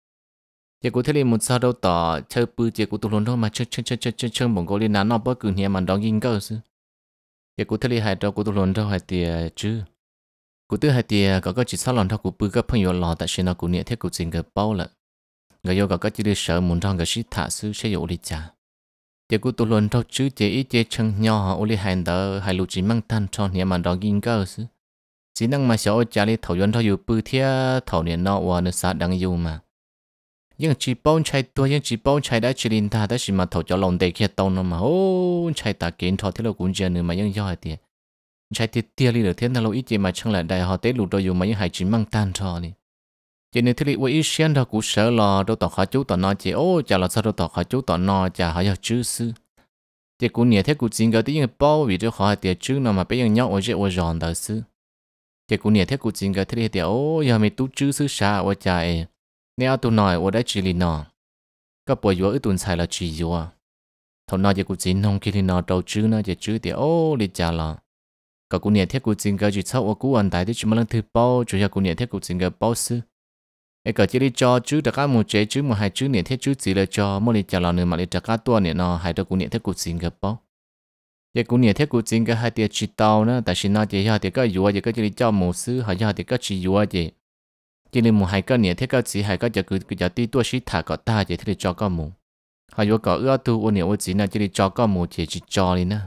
chế cú thấy linh một sao đâu tỏ chơi bự chế cú tụt luôn đâu mà chơi chơi chơi chơi chơi chơi bổng cô linh nán nó bớt cử nhẹ mà đóng kinh cơ sư chế cú thấy linh hai trâu cú tụt luôn đâu hai tia chứ cú thứ hai tia có có chỉ sao lần thao cú bự các phong yêu lò tại sao nó cú nhẹ thế cú chính cái bao là người yêu có có chỉ đi sợ muốn thằng cái shit thả sư sẽ yêu đi cha chỉ cú tụi luôn thôi chứ chỉ ít chỉ chân nhỏ họ uli hành đỡ hay lụt chỉ mang tan cho nhà mà đón kinh cơ chứ chỉ năng mà sợ cha đi thầu yuan thôi yêu bự thia thầu niệm nọ và nó sát đang yêu mà nhưng chỉ bao chạy tua nhưng chỉ bao chạy đã chỉ linh ta đã chỉ mà thầu cho lòng đầy kia tao nó mà ô chạy ta kiến thọ thế là cũng chưa nữa mà nhưng do thì chạy thì tia đi được thế nào ít chỉ mà chẳng là đại họ tế lụt rồi dùng mà những hải chỉ mang tan cho đi chỉ nên thế là ít xuyên đó cũng sợ lo đâu tao khó chú tao nói chỉ ô chả là sao đâu tao khó chú tao nói chả họ giờ chữ sư chỉ cũng nhẹ thế cũng chính cái tiếng bao vì cho họ tiệt chữ nào mà bây giờ nhau ở trên ở giòn đó sư chỉ cũng nhẹ thế cũng chính cái thế là tiệt ô giờ mình tu chữ sư sao ở chả ấy nếu tao nói ở đây chỉ là nó có bây giờ ít tuần sai là chỉ vừa thằng nói chỉ cũng chính không khi nó đầu chữ nó chỉ chữ tiệt ô đi chả là có cũng nhẹ thế cũng chính cái chỉ sau ở cú anh tại thì chỉ mà lần thứ bao chủ yếu cũng nhẹ thế cũng chính cái bao sư ấy cái chỉ đi cho chứ đặc cả một chế chứ một hai chứ niệm thế chứ chỉ là cho mỗi lần trả lời nữa mà đi đặc cả tua niệm nó hai đứa cũng niệm thế cũng xin cái bao, vậy cũng niệm thế cũng xin cái hai tiệt chỉ tàu nữa, tại vì nó chỉ hai tiệt cái dùa vậy cái chỉ đi cho một sư hai hai tiệt cái chỉ dùa vậy, chỉ là một hai cái niệm thế cái chỉ hai cái chỉ cứ cứ chỉ đi tua sĩ thả cái ta vậy thì cho cái một, hai dùa cái ưa tu ôn niệm ôn chỉ là chỉ đi cho cái một chỉ chỉ cho đi nữa,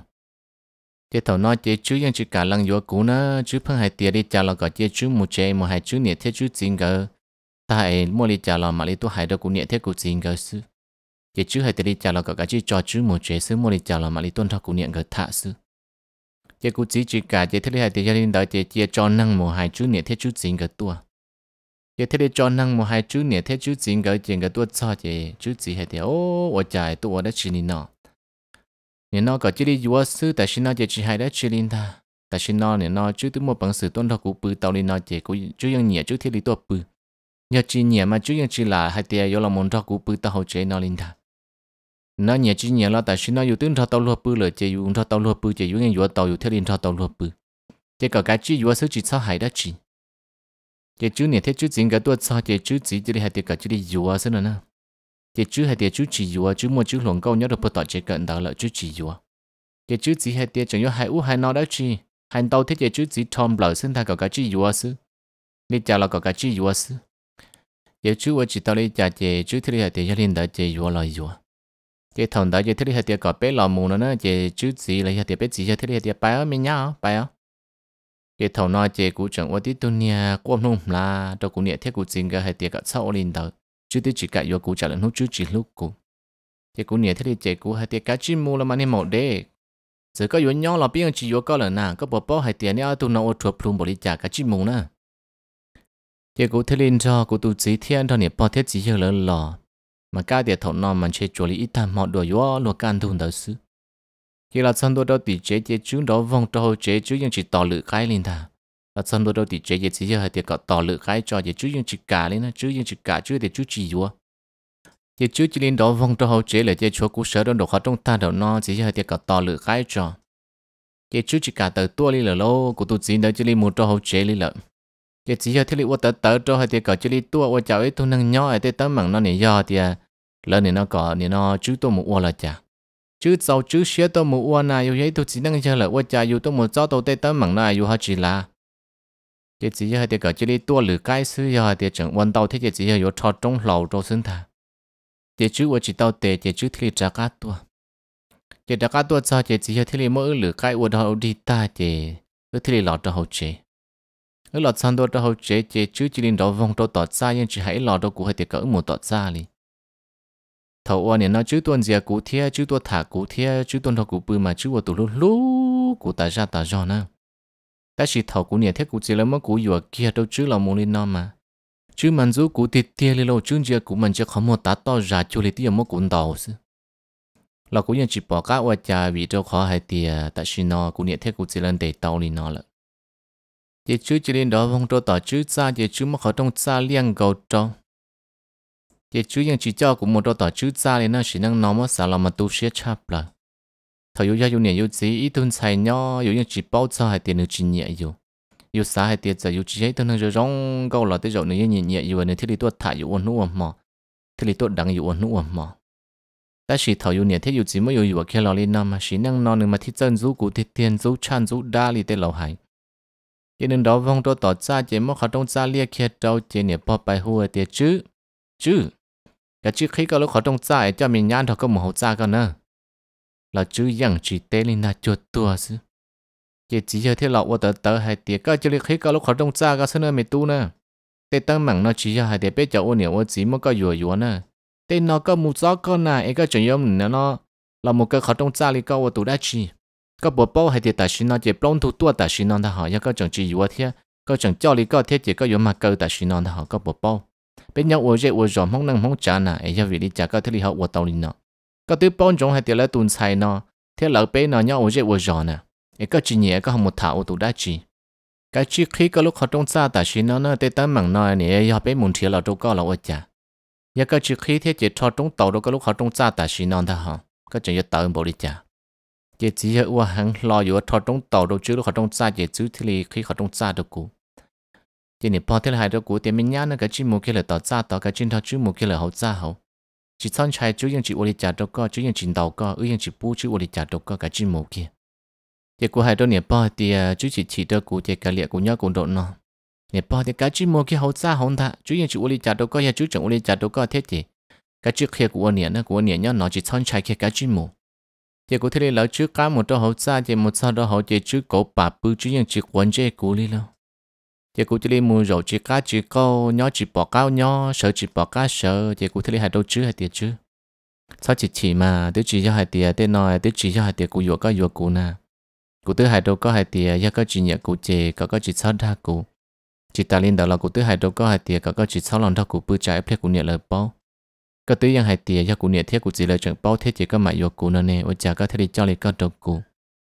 cái thầu nó chỉ chứ nhưng chỉ cả lần dùa cũ nữa chứ phân hai tiệt đi trả lời cái chỉ chứ một chế một hai chứ niệm thế chứ xin cái tại mua đi trả lời mà đi tu hai đứa cũng nhẹ thế cũng chính cái sự chỉ chứ hai đi trả lời cả cái chỉ cho chứ một chế sự mua đi trả lời mà đi tuân theo cũng nhẹ cái thạ sự chỉ cũng chỉ chỉ cả chỉ thế hai thì gia đình đó chỉ chỉ cho năng một hai chứ nhẹ thế chứ chính cái tua chỉ thế cho năng một hai chứ nhẹ thế chứ chính cái chính cái tua cho chỉ chứ chỉ hai thì ô ở trái tua đã chỉ nó nên nó có chỉ đi vua sư tại sao nó chỉ chỉ hai đã chỉ linh ta tại sao nó nên nó chứ từ một bằng sự tuân theo cũng bự tàu đi nó chỉ cũng chứ yang nhẹ chứ thế đi tua bự nhớ chỉ nhẹ mà chúยังchỉ là hai tia yêu là muốn cho cụ bự tao hỗ trợ nó linh ta nó nhẹ chỉ nhẹ là tại sao nó yêu tướng cho tao lúa bự rồi chỉ yêu cho tao lúa bự chỉ yêu yang yêu tao yêu theo linh cho tao lúa bự chỉ có cái chỉ yêu sự chỉ sao hay đó chỉ chỉ chú nhẹ thế chú chính cái tuổi sao chỉ chú chỉ chỉ hai tia cái chú đi yêu sự nữa nè cái chữ hay cái chữ chỉ dùa chữ mua chữ luồng câu nhớ được bớt tỏi chế cận đó là chữ chỉ dùa cái chữ chỉ hay cái chẳng nhớ hai u hai nó đó chi hai tàu thế cái chữ chỉ thom bờ sinh thay có cái chữ dùa sư đi chả là có cái chữ dùa sư cái chữ ở chỉ tao đi chả cái chữ thế là cái gia đình đó cái dùa là dùa cái thằng đó cái thế là cái có bé lò mù nó cái chữ chỉ là cái bé chỉ thế là cái bài ở mình nhá bài ở cái thằng nói cái cú chẳng ở tí tu nia quan nông là đâu cú nia thế cú chính cái hay cái cái sau lên đó chứ tí chỉ cái vô cú trả lời nó chứ chỉ lúc cú cái cú nia thế thì cái cú hay cái cái chim mù là mà nên một đấy giờ có vô nhau là biết chỉ vô có là nào có bỏ bỏ hay tiền nia tu nó ở chùa plum bỏ đi trả cái chim mù nè cái cú thế lên cho cú tu chỉ thiên thôi nia bỏ thế chỉ hơi lớn lò mà cái địa thằng nó mình chơi chuột ít tham họ đuổi vô lo can thun đó xứ khi là chân đôi đó thì chế chế chúng đó vòng trâu chế chú nhưng chỉ tỏ lự cái lên thà là chân đôi đó thì chế chế chỉ hơi thì có tỏ lự cái cho chế chú nhưng chỉ cả lên nó chú nhưng chỉ cả chú thì chú chỉ vô chế chú chỉ lên đó vòng trâu chế là chế chúa cú sở đó đổ khó trong ta đầu nó chỉ hơi thì có tỏ lự cái cho chế chú chỉ cả tờ tua đi là lâu của tụi chính đó chỉ lên một trâu chế đi lợ chế chỉ hơi thì lên tờ tờ trâu hơi thì có chỉ lên tua qua cháu ấy tôi nâng nhỏ ấy tớ mảng nó này do thì lần này nó có này nó chú tôi một ô là chả chứ sau chứ xía tôi một uan này, yêu tôi chỉ năng chơi là uan cha yêu tôi một cháu tôi tây tới mảng này yêu hết chỉ là cái chỉ là để cái chỉ đi tua lử cái xứ giờ để chẳng uan tàu thế chỉ là yêu thọ trong lầu rồi sinh thà để chứ uan chỉ tàu tệ để chứ thì trả cá tua để trả cá tua sao để chỉ là thì mỗi lử cái uan họ đi ta để cứ thì lọt cho hậu chế cứ lọt sang đôi cho hậu chế để chứ chỉ đến đó vòng đâu tọt xa nhưng chỉ hãy lọt đâu cũng hay để cỡ một tọt xa đi thầu anh nó chứ tuần gì cú thia chứ tuần thả cú thia chứ tuần thầu cú bự mà chứ tuần tụ lú lú cú ta ra ta ra nè ta chỉ thầu cú nhẹ thế cú chỉ là mất cú vừa kia đâu chứ là muốn lên nó mà chứ mình dù cú tiệt tia lên lâu chứ gì cú mình chỉ không một tá to ra cho lấy tiền mất cú đầu chứ là cú nhận chỉ bỏ cá qua trà vì đâu khó hay tia ta chỉ nó cú nhẹ thế cú chỉ lên để tàu lên nó là chỉ chứ chỉ lên đó vòng trâu tỏ chứ xa chỉ chứ mất khó trong xa liên cầu trâu cái chú yang chỉ cho cũng một đôi tỏ chú ra lên nó chỉ năng nó mà sao mà tu sửa chắp là thời yêu yêu nhiều yêu gì ít tuần xài nhỏ yêu yang chỉ bao cho hai tiền được chỉ nhẹ yêu yêu xa hai tiền giờ yêu chỉ hay tuần năng rồi rong câu là tới rồi này nhẹ nhẹ yêu này thì tôi thả yêu ổn nuông mò thì tôi đặng yêu ổn nuông mò ta chỉ thời yêu nhẹ thế yêu chỉ mới yêu yêu kia lo lên nó mà chỉ năng nó nhưng mà thì chân rú cụ thì tiền rú chan rú đa li tới lâu hải cái nên đó vong đôi tỏ ra chỉ mất họ trong ra lia kia đâu chỉ nhẹ bỏ bài hùa tiền chứ chứ cái chữ khí có lúc họ trong trái cho mình nhăn thôi có một hậu trái con nữa là chữ yang chỉ tên lên là chuột tua chứ chỉ chỉ cho thế lọ tờ tờ hai tiệt cái chữ khí có lúc họ trong trái có sân nơi mình tu nữa tên tớ mảng nó chỉ cho hai tiệt bé cháu ô nhiều ô chỉ mới có dùa dùa nữa tên nó có một gió con này cái chuyện yếm nó nó là một cái họ trong trái li có ô tụ đã chi có bộ bao hai tiệt tại xin nó chỉ plong tu tua tại xin nó ta hỏi có chẳng chỉ dùa thế có chẳng cho li có thế chỉ có yếm mà câu tại xin nó ta hỏi có bộ bao bên nhau ở đây ở dòm không năng không trả nè, ấy cho vì đi trả cái thứ gì họ ở tàu đi nọ, có thứ bốn种hay là tuần sai nọ, thế là bên nọ nhau ở đây ở dòm nè, ấy có chỉ nhẹ có không một thảo ở tụ đá chỉ, cái chi khi có lúc họ trong xa ta chỉ nó nó tới tấm mảng nọ này, họ bên muốn thiệt là đâu có là ở trả, ấy có chỉ khi thế chỉ cho trong tàu đâu có lúc họ trong xa ta chỉ nó ta họ, có chỉ tàu bỏ đi trả, chỉ chỉ ở hàng lo ở cho trong tàu đâu chứ lúc họ trong xa chỉ chứ thì khi họ trong xa đâu cũng chỉ nên bỏ theo hai đứa của tiền mình nhá nó cái chim mù kia là tỏ ra tỏ cái chim thao chim mù kia là hậu ra hậu chỉ chọn trái chú yên chỉ ô li trả đâu có chú yên chỉ đầu có ư yên chỉ bu chú ô li trả đâu có cái chim mù kia chỉ của hai đứa nên bỏ thì chú chỉ chỉ đứa của thì cái liệt của nhau cũng độ nó nên bỏ thì cái chim mù kia hậu ra hậu ta chú yên chỉ ô li trả đâu có ya chú chẳng ô li trả đâu có thế thì cái chiếc kia của anh nó của anh nhá nó chỉ chọn trái kia cái chim mù thì của thế này là chú cá một đôi hậu ra thì một sau đó hậu thì chú cổ bà bu chú yên chỉ quấn dây của đi đâu chỉ cụ chỉ mua rồi chỉ cá chỉ câu nhỏ chỉ bỏ cao nhỏ sợ chỉ bỏ cá sợ chỉ cụ thấy hai đôi chứ hai tiệt chứ sao chỉ chỉ mà đứa chỉ cho hai tiệt tên nói đứa chỉ cho hai tiệt cụ vừa có vừa cụ nè cụ thứ hai đôi có hai tiệt ya có chỉ nhẹ cụ chè có có chỉ sáu đa cụ chỉ ta lên đó là cụ thứ hai đôi có hai tiệt có có chỉ sáu lần đó cụ bự trái phê cụ nhẹ lời bao có thứ yang hai tiệt ya cụ nhẹ thế cụ chỉ lời chẳng bao thế chỉ có mãi vừa cụ nữa nè ở chả có thể đi cho lấy có đầu cụ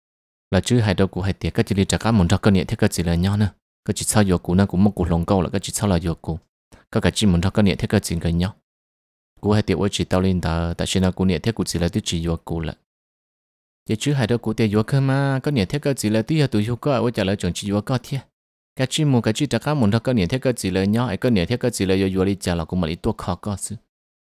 là chứ hai đôi cụ hai tiệt có chỉ đi trả cá muốn cho có nhẹ thế có chỉ lời nhau nữa cái chỉ sau giờ cũ nó cũng một cuộc lòng câu là cái chỉ sau là giờ cũ các cái chim muốn thắc cái niệm thế cái chuyện cái nhau cũ hay tiểu chỉ tao lên ta tại sao nó cũ niệm thế cũ chỉ là tiêu chỉ giờ cũ là chỉ chứ hai đứa cũ tiêu giờ cơ mà cái niệm thế cái chỉ là tiêu giờ tụi yêu có ở trả lời chuẩn chỉ giờ có thế cái chim muốn cái chỉ tất cả muốn thắc cái niệm thế cái chỉ là nhau cái niệm thế cái chỉ là giờ giờ đi trả là cũng mà đi tua khó có sự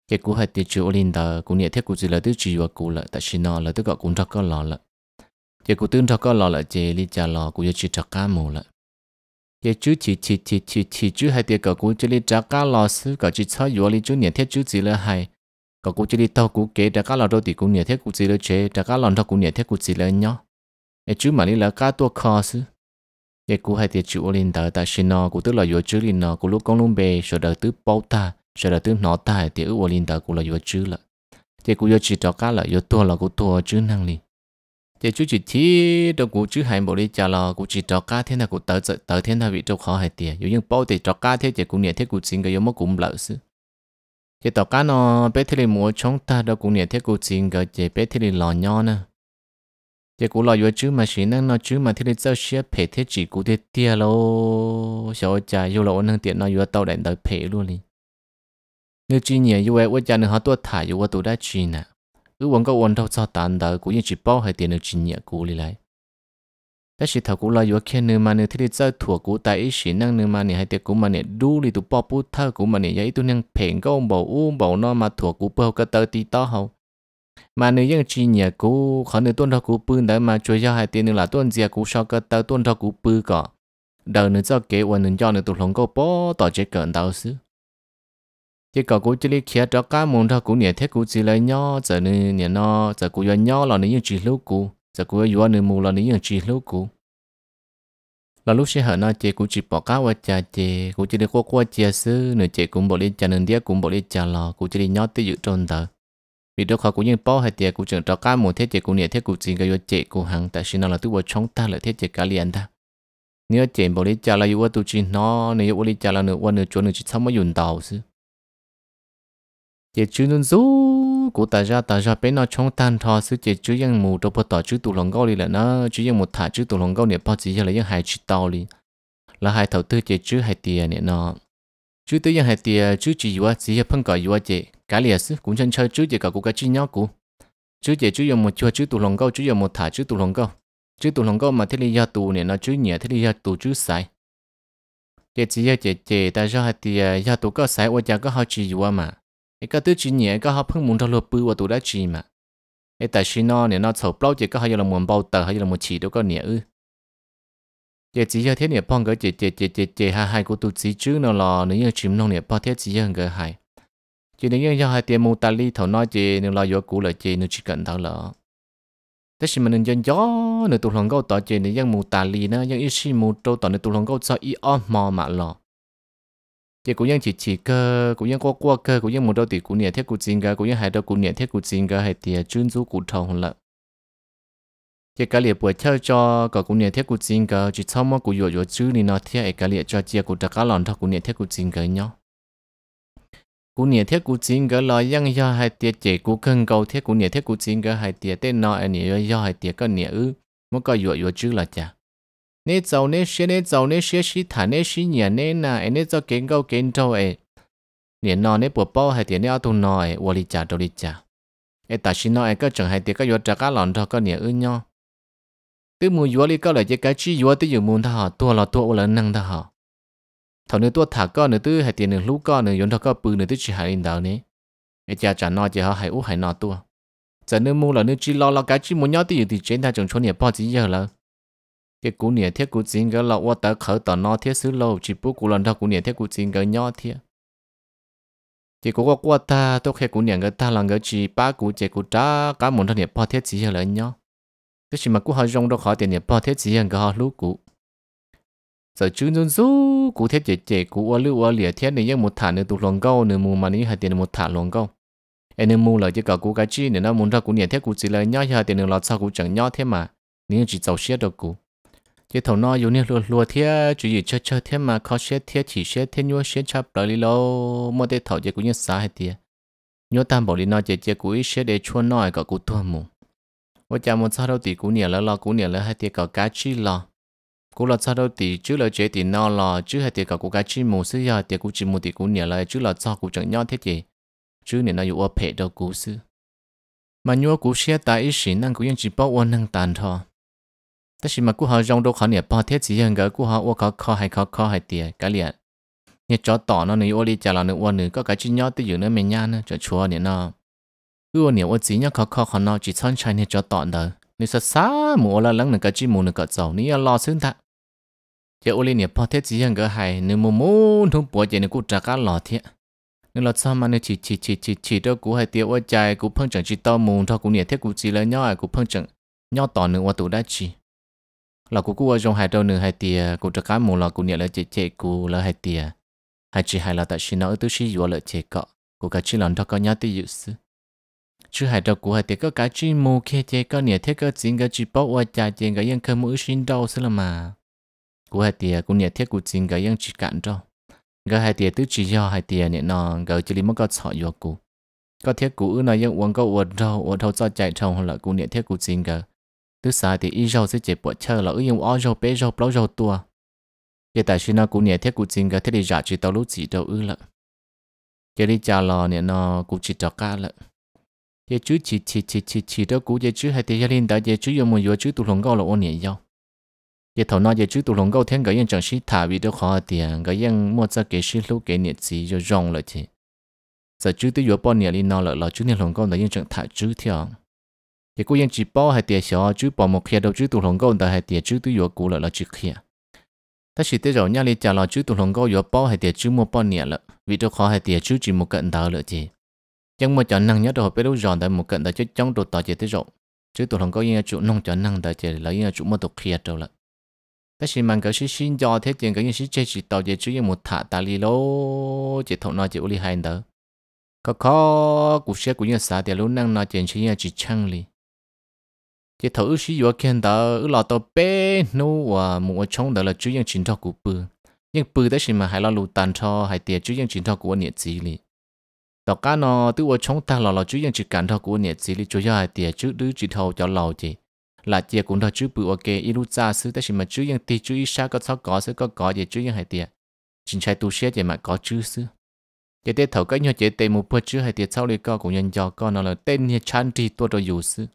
cái cú hay tiệt chịu linh tờ cú nhẹ thiết cú chỉ là tứ chỉ và cú là tại xin nó là tứ gọi cũng cho có lò là cái cú tương cho có lò là chế li trả lò cú chỉ cho cá mù là cái chú chỉ chỉ chỉ chỉ chỉ chú hay tiệt cái cú chỉ li trả cá lò xứ cái chỉ cho vừa li chú nhẹ thiết chú chỉ là hay cái cú chỉ li tao cú kế trả cá lò đâu thì cú nhẹ thiết cú chỉ là chế trả cá lò đâu cú nhẹ thiết cú chỉ là nhỏ cái chú mà li là cá tua kho xứ cái cú hay tiệt chịu linh tờ tại xin nó cú tức là vừa chú li nó cú lúc con luôn bề rồi đợi tứ bao ta rồi là tiếng nó tai thì ưu linh tờ cũng là vừa chứ là thì cũng vừa chỉ cho cá là vừa tua là cũng tua chứ năng li thì chú chỉ thi đâu cũng chứ hai bộ đi trả là cũng chỉ cho cá thế nào cũng tới tới thế nào bị trâu khó hay tiền dù như bao thì cho cá thế thì cũng nhẹ thế cũng xin cái giống mất cũng lỡ sự thì tàu cá nó bé thế này mua chúng ta đâu cũng nhẹ thế cũng xin cái chỉ bé thế này lò nho nè thì cũng là vừa chứ mà chỉ năng nó chứ mà thế này sao xếp phải thế chỉ cũng thế tia lo sợ chả dù là năng tiền nó vừa tàu đèn tới phải luôn đi nếu chỉ nhẹ như vậy, cha nữa họ tuột thải như vậy tôi đã chỉ nè, ước muốn có ổn đâu cho tàn đời cũng như chỉ bao hay tiền được chỉ nhẹ cũ đi lại.แต่สิถ้ากูเราอยู่แค่นึงมาเนี่ยที่จะถั่วกูแต่อีสินั่งนึงมาเนี่ยให้แต่กูมาเนี่ยดูลิตัวปอปูเท่ากูมาเนี่ยยัยตัวยังเพ่งก็บอกอู้บอกนอมาถั่วกูเปิลก็เตอตีต่อเขามาเนี่ยยังจีเนี่ยกูขอเนี่ยต้นทอกูปืนได้มาช่วยยาให้tiềnนึงละต้นเจียกูชอบก็เตอต้นทอกูปืนก็เดินเนี่ยเจ้าเก๋วันนึงย่อเนี่ยตัวหลงก็ป้อต่อเจ๊เกินดาวซื้อchỉ có cú chỉ lấy kia cho cá mồm thôi cú nhẹ thế cú chỉ lấy nhỏ giờ này nhẹ nó giờ cú giờ nhỏ là nếu chỉ lúc cú giờ cú giờ nữa mù là nếu chỉ lúc cú là lúc sẽ hở nó chỉ cú chỉ bỏ cá qua chả chỉ cú chỉ đi qua qua chả xứ nửa chỉ cũng bỏ đi chả nửa đĩa cũng bỏ đi chả lò cú chỉ đi nhỏ tới dự tròn tờ vì đó họ cú như bao hay tiệt cú chừng cho cá mồm thế chỉ cú nhẹ thế cú chỉ cái giờ chỉ cú hàng tại sao nó là tu vào chống ta lại thế chỉ cá liền ta nếu chỉ bỏ đi chả là giờ tu chỉ nó nếu bỏ đi chả là nửa qua nửa chỗ nửa chỉ xong mới dùng tàu xứ chỉ chú nên rú của ta ra ta ra bên nó trong tan thọ sự chỉ chú yang mù đâu bắt tỏ chú tụ lòng gạo đi là nó chú yang một thả chú tụ lòng gạo này bao chỉ là yang hai chỉ tàu đi là hai thầu tư chỉ chú hai tiền này nó chú tư yang hai tiền chú chỉ vừa chỉ là phân cỏ vừa chỉ cái liệt sự cũng chân chơi chú chỉ cả của cái chi nhau của chú chỉ chú yang một chua chú tụ lòng gạo chú yang một thả chú tụ lòng gạo chú tụ lòng gạo mà thế li gia tụ này nó chú nhẹ thế li gia tụ chú sai chỉ chỉ là chỉ chỉ ta ra hai tiền gia tụ có sai ở nhà có hai chỉ vừa mà cái thứ chỉ nhẹ cái họ phun muốn thâu lợp bự và tụi đã chỉ mà cái tại sao nó này nó sầu bao chỉ có hay là muốn bao tờ hay là một chỉ đâu có nhẹ ư chỉ chỉ cho thế nhẹ phong cái chỉ chỉ chỉ chỉ chỉ hai hai của tụi chỉ chứ nó là nếu như chìm nông nhẹ bao thế chỉ hơn cái hai chỉ nếu như hai tiền mua tali thầu nói chỉ nếu là do cũ là chỉ nếu chỉ cần thầu lợ thế thì mình nên gió nếu tụi lòng câu tỏ chỉ nếu như mua tali nó như ít xí mua trâu tỏ nếu tụi lòng câu cho ít om mò mà lọ chỉ cũng ยัง chỉ chỉ cơ cũng ยัง qua qua cơ cũng ยัง một đôi tỷ cũng nhẹ thế cũng chính cái cũng ยัง hai đôi cũng nhẹ thế cũng chính cái hai tỷ chuyên chú cũng thầu lợ chỉ cái liệt buổi chơi cho có cũng nhẹ thế cũng chính cái chỉ sau mà cũng อยู่ อยู่ chứ nên nó thế cái liệt cho chia cũng tất cả lòn thôi cũng nhẹ thế cũng chính cái nhau cũng nhẹ thế cũng chính cái là ยัง do hai tỷ chỉ cũng cần cầu thế cũng nhẹ thế cũng chính cái hai tỷ tên nó anh nhẹ do hai tỷ cái nhẹ ư mới có อยู่ อยู่ chứ là chả nè giàu nè xe nè giàu nè xe xí thả nè xí nhà nè nà em nè cho kiến câu kiến trâu ấy nè nó nè bùa bao hay tiền nè ao tù nó ấy vô li trả đâu li trả ấy ta xí nó ấy có chẳng hay tiền có vô trả cá lòn thôi có nè ư nhau từ mùa vô li có lại chỉ cái chi vô từ giờ mùa thà tua là tua là năng thà thằng nè tua thả có nè từ hay tiền nè lú có nè vô thà có bự nè từ chỉ hay linh đạo nè ấy cha trả nó chỉ họ hay ú hay nó tua giờ nè mùa là nè chỉ lo lo cái chi mùa nhau từ giờ thì trên ta chẳng cho nè bao chỉ giờ là cái cú nhẹ thiết cú chính cái là qua tới khởi tờ nó thiết xứ lâu chỉ bố cú lần đó cú nhẹ thiết cú chính cái nhỏ thiết chỉ có qua qua ta tôi khi cú nhẹ cái ta là cái chỉ ba cú chỉ cú trả cả một thằng nhẹ bao thiết chỉ là nhỏ cái gì mà cú họ dùng đâu khỏi tiền nhẹ bao thiết chỉ là cái họ lú cú giờ chú dân số cú thiết chỉ chỉ cú qua lưu qua lìa thiết này như một thả nữa tụ lòng câu nữa mù mà ní hai tiền một thả lòng câu em nên mù là chỉ cả cú cái chi nữa nó muốn ra cú nhẹ thiết cú chỉ là nhỏ hai tiền nữa là sao cú chẳng nhỏ thế mà nếu chỉ giàu xếp được cú chỉ thầu nó dùng như lùa lùa thế chủ yếu chơi chơi thế mà khó xếp thế chỉ xếp thế nhua xếp chắp lại đi lâu mua để thầu chỉ cũng như sao hết tiệt nhua tam bảo đi nó chỉ chỉ cũng xếp để chua nói có cũng thua mù và chả một sao đâu thì cũng nhẹ là lo cũng nhẹ là hai tiệt có cá chi lo cũng là sao đâu thì chứ là chế thì nó lo chứ hai tiệt có cũng cá chi mù xứ giờ tiệt cũng chỉ mù thì cũng nhẹ là chứ là sao cũng chẳng nhon thế gì chứ này nó dùng ở phe đâu cũng xứ mà nhua cũng xếp tại ý xin năng cũng như chỉ bao ôn năng tàn thôiแต่สิมากูหาจงดูเขาเนี่ยพอเทียบสียังก็กูหาว่าเขาเขาให้เขาเขาให้เตียกันเลย nhớ cho tỏ nó nữa ô đi chả là nữa ô nữa có cái chi nhớ tới dự nữa mình nha nữa cho chúa nữa nó ưa nhiều ô chỉ nhớ khó khó khó nó chỉ chọn trái nhớ cho tỏ đó nếu sao xa mua là lăng nữa cái chi mua nữa cái giàu nếu lo xứng ta chỉ ô đi nhiều bao thế chỉ hơn cái hay nếu mua muốn thùng bùa chỉ nữa cũng trả cá lọ thiệt nếu là sao mà nếu chỉ chỉ chỉ chỉ chỉ đó cũng hay tiêu ô trái cũng phân chẳng chỉ tao mua thôi cũng nhiều thế cũng chỉ là nhỏ cũng phân chẳng nhỏ tỏ nữa ô tụ đã chỉ là cũng cũng ở trong hai đâu nữa hai tia cũng trả cá mua là cũng nhiều là chỉ chỉ cũng là hai tia hai chỉ hai là tại sao nó ở tôi chỉ vừa là chỉ cọ của cái chỉ lần đó có nhớ tới dự sự chứ hai đầu của hai tiệc có cái chỉ mù kia chỉ có nhiều thiết có chính cái chỉ bảo qua trả tiền cái ยัง không mũi xin đâu xí là mà của hai tiệc cũng nhiều thiết của chính cái ยัง chỉ cản đâu cái hai tiệc tứ chỉ do hai tiệc này nó cái chỉ mới có sọ vô cụ có thiết của nó ยัง uống có uống đâu uống đâu cho chạy trong hoặc là của nhiều thiết của chính cái tứ sai thì ít rau sẽ chỉ bỏ chơi là ư ยัง ó rau bé rau bao rau tua giờ tại sao nó cũng nhiều thiết của chính cái thiết đi giả chỉ tao lúc chỉ đâu ư là giờ đi trả lò này nó cũng chỉ cho cá là giờ chú chỉ chỉ chỉ chỉ chỉ đó cũng giờ chú hay thì gia đình đã giờ chú dùng một giờ chú tụ lòng câu là ôn nhẹ nhau giờ thầu nó giờ chú tụ lòng câu thêm cái ยัง chẳng sĩ thả vì đó khó tiền cái ยัง mua ra cái sĩ lúc cái nhiệt gì rồi rong lại thì giờ chú tới giờ bao nhiêu đi nó là là chú nhiệt lòng câu là ยัง chẳng thả chú theo giờ cũng ยัง chỉ bao hay tiền xóa chú bỏ một kia đâu chú tụ lòng câu là hay tiền chú tới giờ cũng là là chú kia ta chỉ tới rồi nhà đi trả là chú tụ lòng câu giờ bao hay tiền chú mua bao nhiêu là vì đó khó hay tiền chú chỉ một cận đó lại thì chẳng mà chọn năng nhớ đồ bé lúc giòn tại một cận tại chứ trong đồ tỏ chỉ tới rồi chứ tụi không có những chủ nông chọn năng tại chỉ lấy những chủ mà tụi kia đâu là tất nhiên mình cái sĩ xin cho thế tiền cái những sĩ chơi chỉ tàu chỉ chỉ một thả ta li lô chỉ thầu nói chỉ uli hai đó có khó cuộc sống của những xã thì lúc năng nói chuyện chỉ chỉ chăng li chỉ thầu ước sĩ vừa khen đó ước lọt tàu bé nô và một trong đó là chủ những chính thọ của bự nhưng bự tất nhiên mà hay là lụt tàn cho hay tiền chủ những chính thọ của nhiệt gì li tao cá nó tự ở trong ta là là chú ยัง chỉ cảm thọ của nhiệt gì li chủ yếu là tiền chú đứa chỉ thầu cho lâu gì là tiền cũng thọ chú bự ok ít lúc ra xứ但是 mà chú ยัง tiền chú ít sao có sao có sẽ có có gì chú ยัง hay tiền chính trái tu sửa gì mà có chú xứ cái tên thầu cái nhau chỉ tên một bữa chú hay tiền sau này có cũng nhân cho con nó là tên như chăn thì tôi rồi dù xứ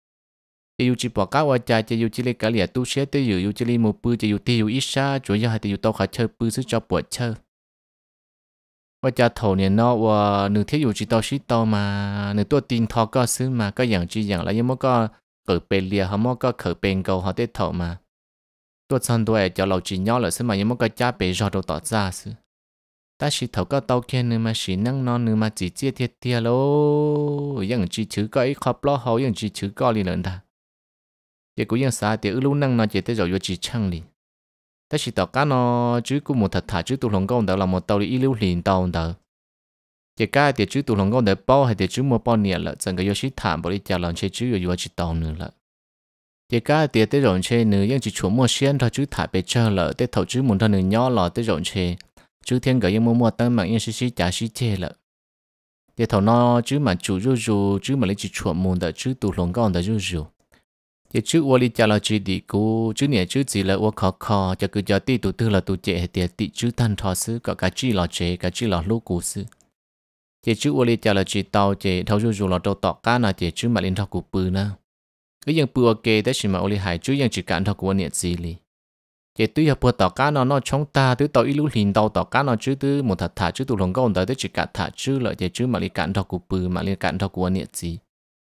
chỉ chỉ bỏ cá qua trái chỉ chỉ lấy cái liền tu sửa tới dù chỉ lấy một bữa chỉ tiêu ít sao chủ yếu hay tiền tao khai chơi bữa xứ cho bữa chơiว่าจะโถเนี่ยเนาะว่าหนึ่งที่อยู่จีตอชิตอมาหนึ่งตัวตีนทอก็ซื้อมาก็อย่างจีอย่างแล้วยังมันก็เกิดเป็นเลียเขามันก็เกิดเป็นเกาเขาได้โถมาตัวชันตัวเอจะเราจีย่อเลยซื้อมายังมันก็จ้าไปรอตัวต่อจ้าซื้อแต่ชิโถก็เต้าแค่หนึ่งมาสีนั่งนอนหนึ่งมาจีเจี๊ยเทียเทียโลยังจีถือก็ไอ้ขับล้อเขายังจีถือก็ลีเลยนะเดี๋ยวกูยังสาเดี๋ยวรู้นั่งนอนเจได้เราอยู่จีช่างลีแต่สิต่อการnó chứ cũng một thật thà chứ tụ lòng công đó là một tàu đi lưu liền tàu đó chỉ cái thì chứ tụ lòng công để bao hay thì chứ mua bao nhiêu là chẳng cái gì thảm bỏ đi trả lần chơi chứ rồi chỉ tàu nữa là chỉ cái thì tới rồi chơi nữa ยัง chỉ chuẩn mua xiên thôi chứ thả bị chơi là tới thầu chứ muốn thằng nữa nhỏ là tới rồi chơi chứ thiên cái ยัง mua mua tới mạng ยัง xí xí trả xí chơi là thì thầu nó chứ mà chủ rú rú chứ mà lấy chỉ chuẩn muốn đó chứ tụ lòng công đó rú rú thì chứ ô li trả lời chỉ đi cô chứ nhẹ chứ gì là ô khó khó cho cứ cho ti tụ tư là tụ trẻ thì ti chứ thanh thọ sư có cả chỉ là trẻ cả chỉ là lúc cũ sư thì chứ ô li trả lời chỉ tàu trẻ thâu dù dù là tàu tọ cá nào trẻ chứ mà lên thọ cụ bự na cái ยัง bự ok đấy chỉ mà ô li hải chứ ยัง chỉ cản thọ của nhẹ gì li thì tuy là bữa tọ cá nó nó chống ta tuy tàu ít lúc liền tàu tọ cá nó chứ tư một thật thà chứ tụ lòng công tới chỉ cản thà chứ lợi thì chứ mà lên cản thọ cụ bự mà lên cản thọ của nhẹ gì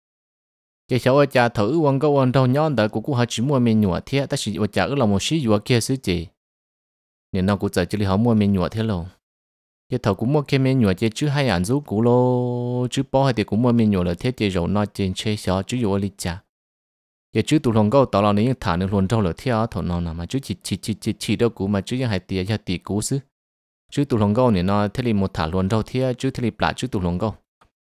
chỉ sau ở nhà thử uống có uống đâu nhon đợi cũng cũng họ chỉ mua mình nhựa thế, ta chỉ ở nhà ở là một xí nhựa kia xứ gì, nên nó cũng giờ chỉ họ mua mình nhựa thế rồi, chỉ thầu cũng mua cái mình nhựa chỉ chứ hai ảnh rú cũ lô, chứ bao hai thì cũng mua mình nhựa là thế chỉ rồi nó trên chơi xó chứ nhựa đi chả, chỉ chứ tụ lòng câu tao là những thả những luôn đâu là thế thầu nó mà chứ chỉ chỉ chỉ chỉ chỉ đâu cũng mà chứ những hai tỷ hai tỷ cũ xứ, chứ tụ lòng câu này nó thế là một thả luôn đâu thế chứ thế là bả chứ tụ lòng câu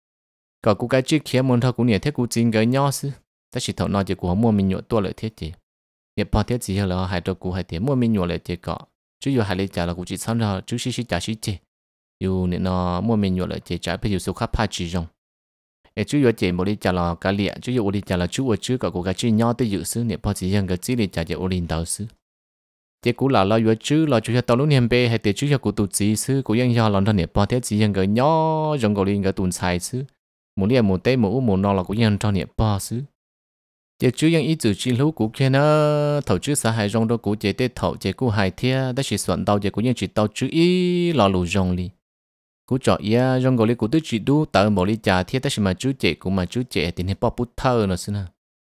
có cú cái chiếc kia muốn thao cú nhẹ thế cú chính cái nhỏ xứ, ta chỉ thầu nói chỉ cú mua mình nhựa tua lợi thế chỉ, để bao thế chỉ là hai đầu cú hai tiền mua mình nhựa lợi chỉ có, chứ dù hai lấy trả là cú chỉ xong rồi chứ xí xí trả xí chỉ, dù nên nó mua mình nhựa lợi chỉ trả bây giờ số khác phải chỉ dùng, để chứ dù chỉ một lấy trả là cái lẹ, chứ dù lấy trả là chú ở chứ có cú cái chiếc nhỏ tới dự xứ, để bao chỉ cái chỉ lấy trả chỉ ô linh đầu xứ, chỉ cú là lo dù chứ là chú cho tao lúc niệm bê hay để chú cho cú tụt chỉ xứ, cú yang do lần đó để bao thế chỉ cái nhỏ dùng cú linh cái tụt xài xứ. Muốn đi một tế một một nó là cũng nhân cho nhiệt bao xứ chỉ chú yang ý chữ chỉ lú cũ kia nó thầu chữ xã hải rong đó cũ chỉ tết thầu chỉ cũ hải thia đó chỉ soạn tàu chỉ cũ yang chỉ tàu chữ ý lò lù rong li cũ chọn ya rong gọi li cũ tứ chỉ đu tàu một li trà thia đó chỉ mà chú chỉ cũ mà chú chỉ thì nên bỏ bút thơ nữa xí nè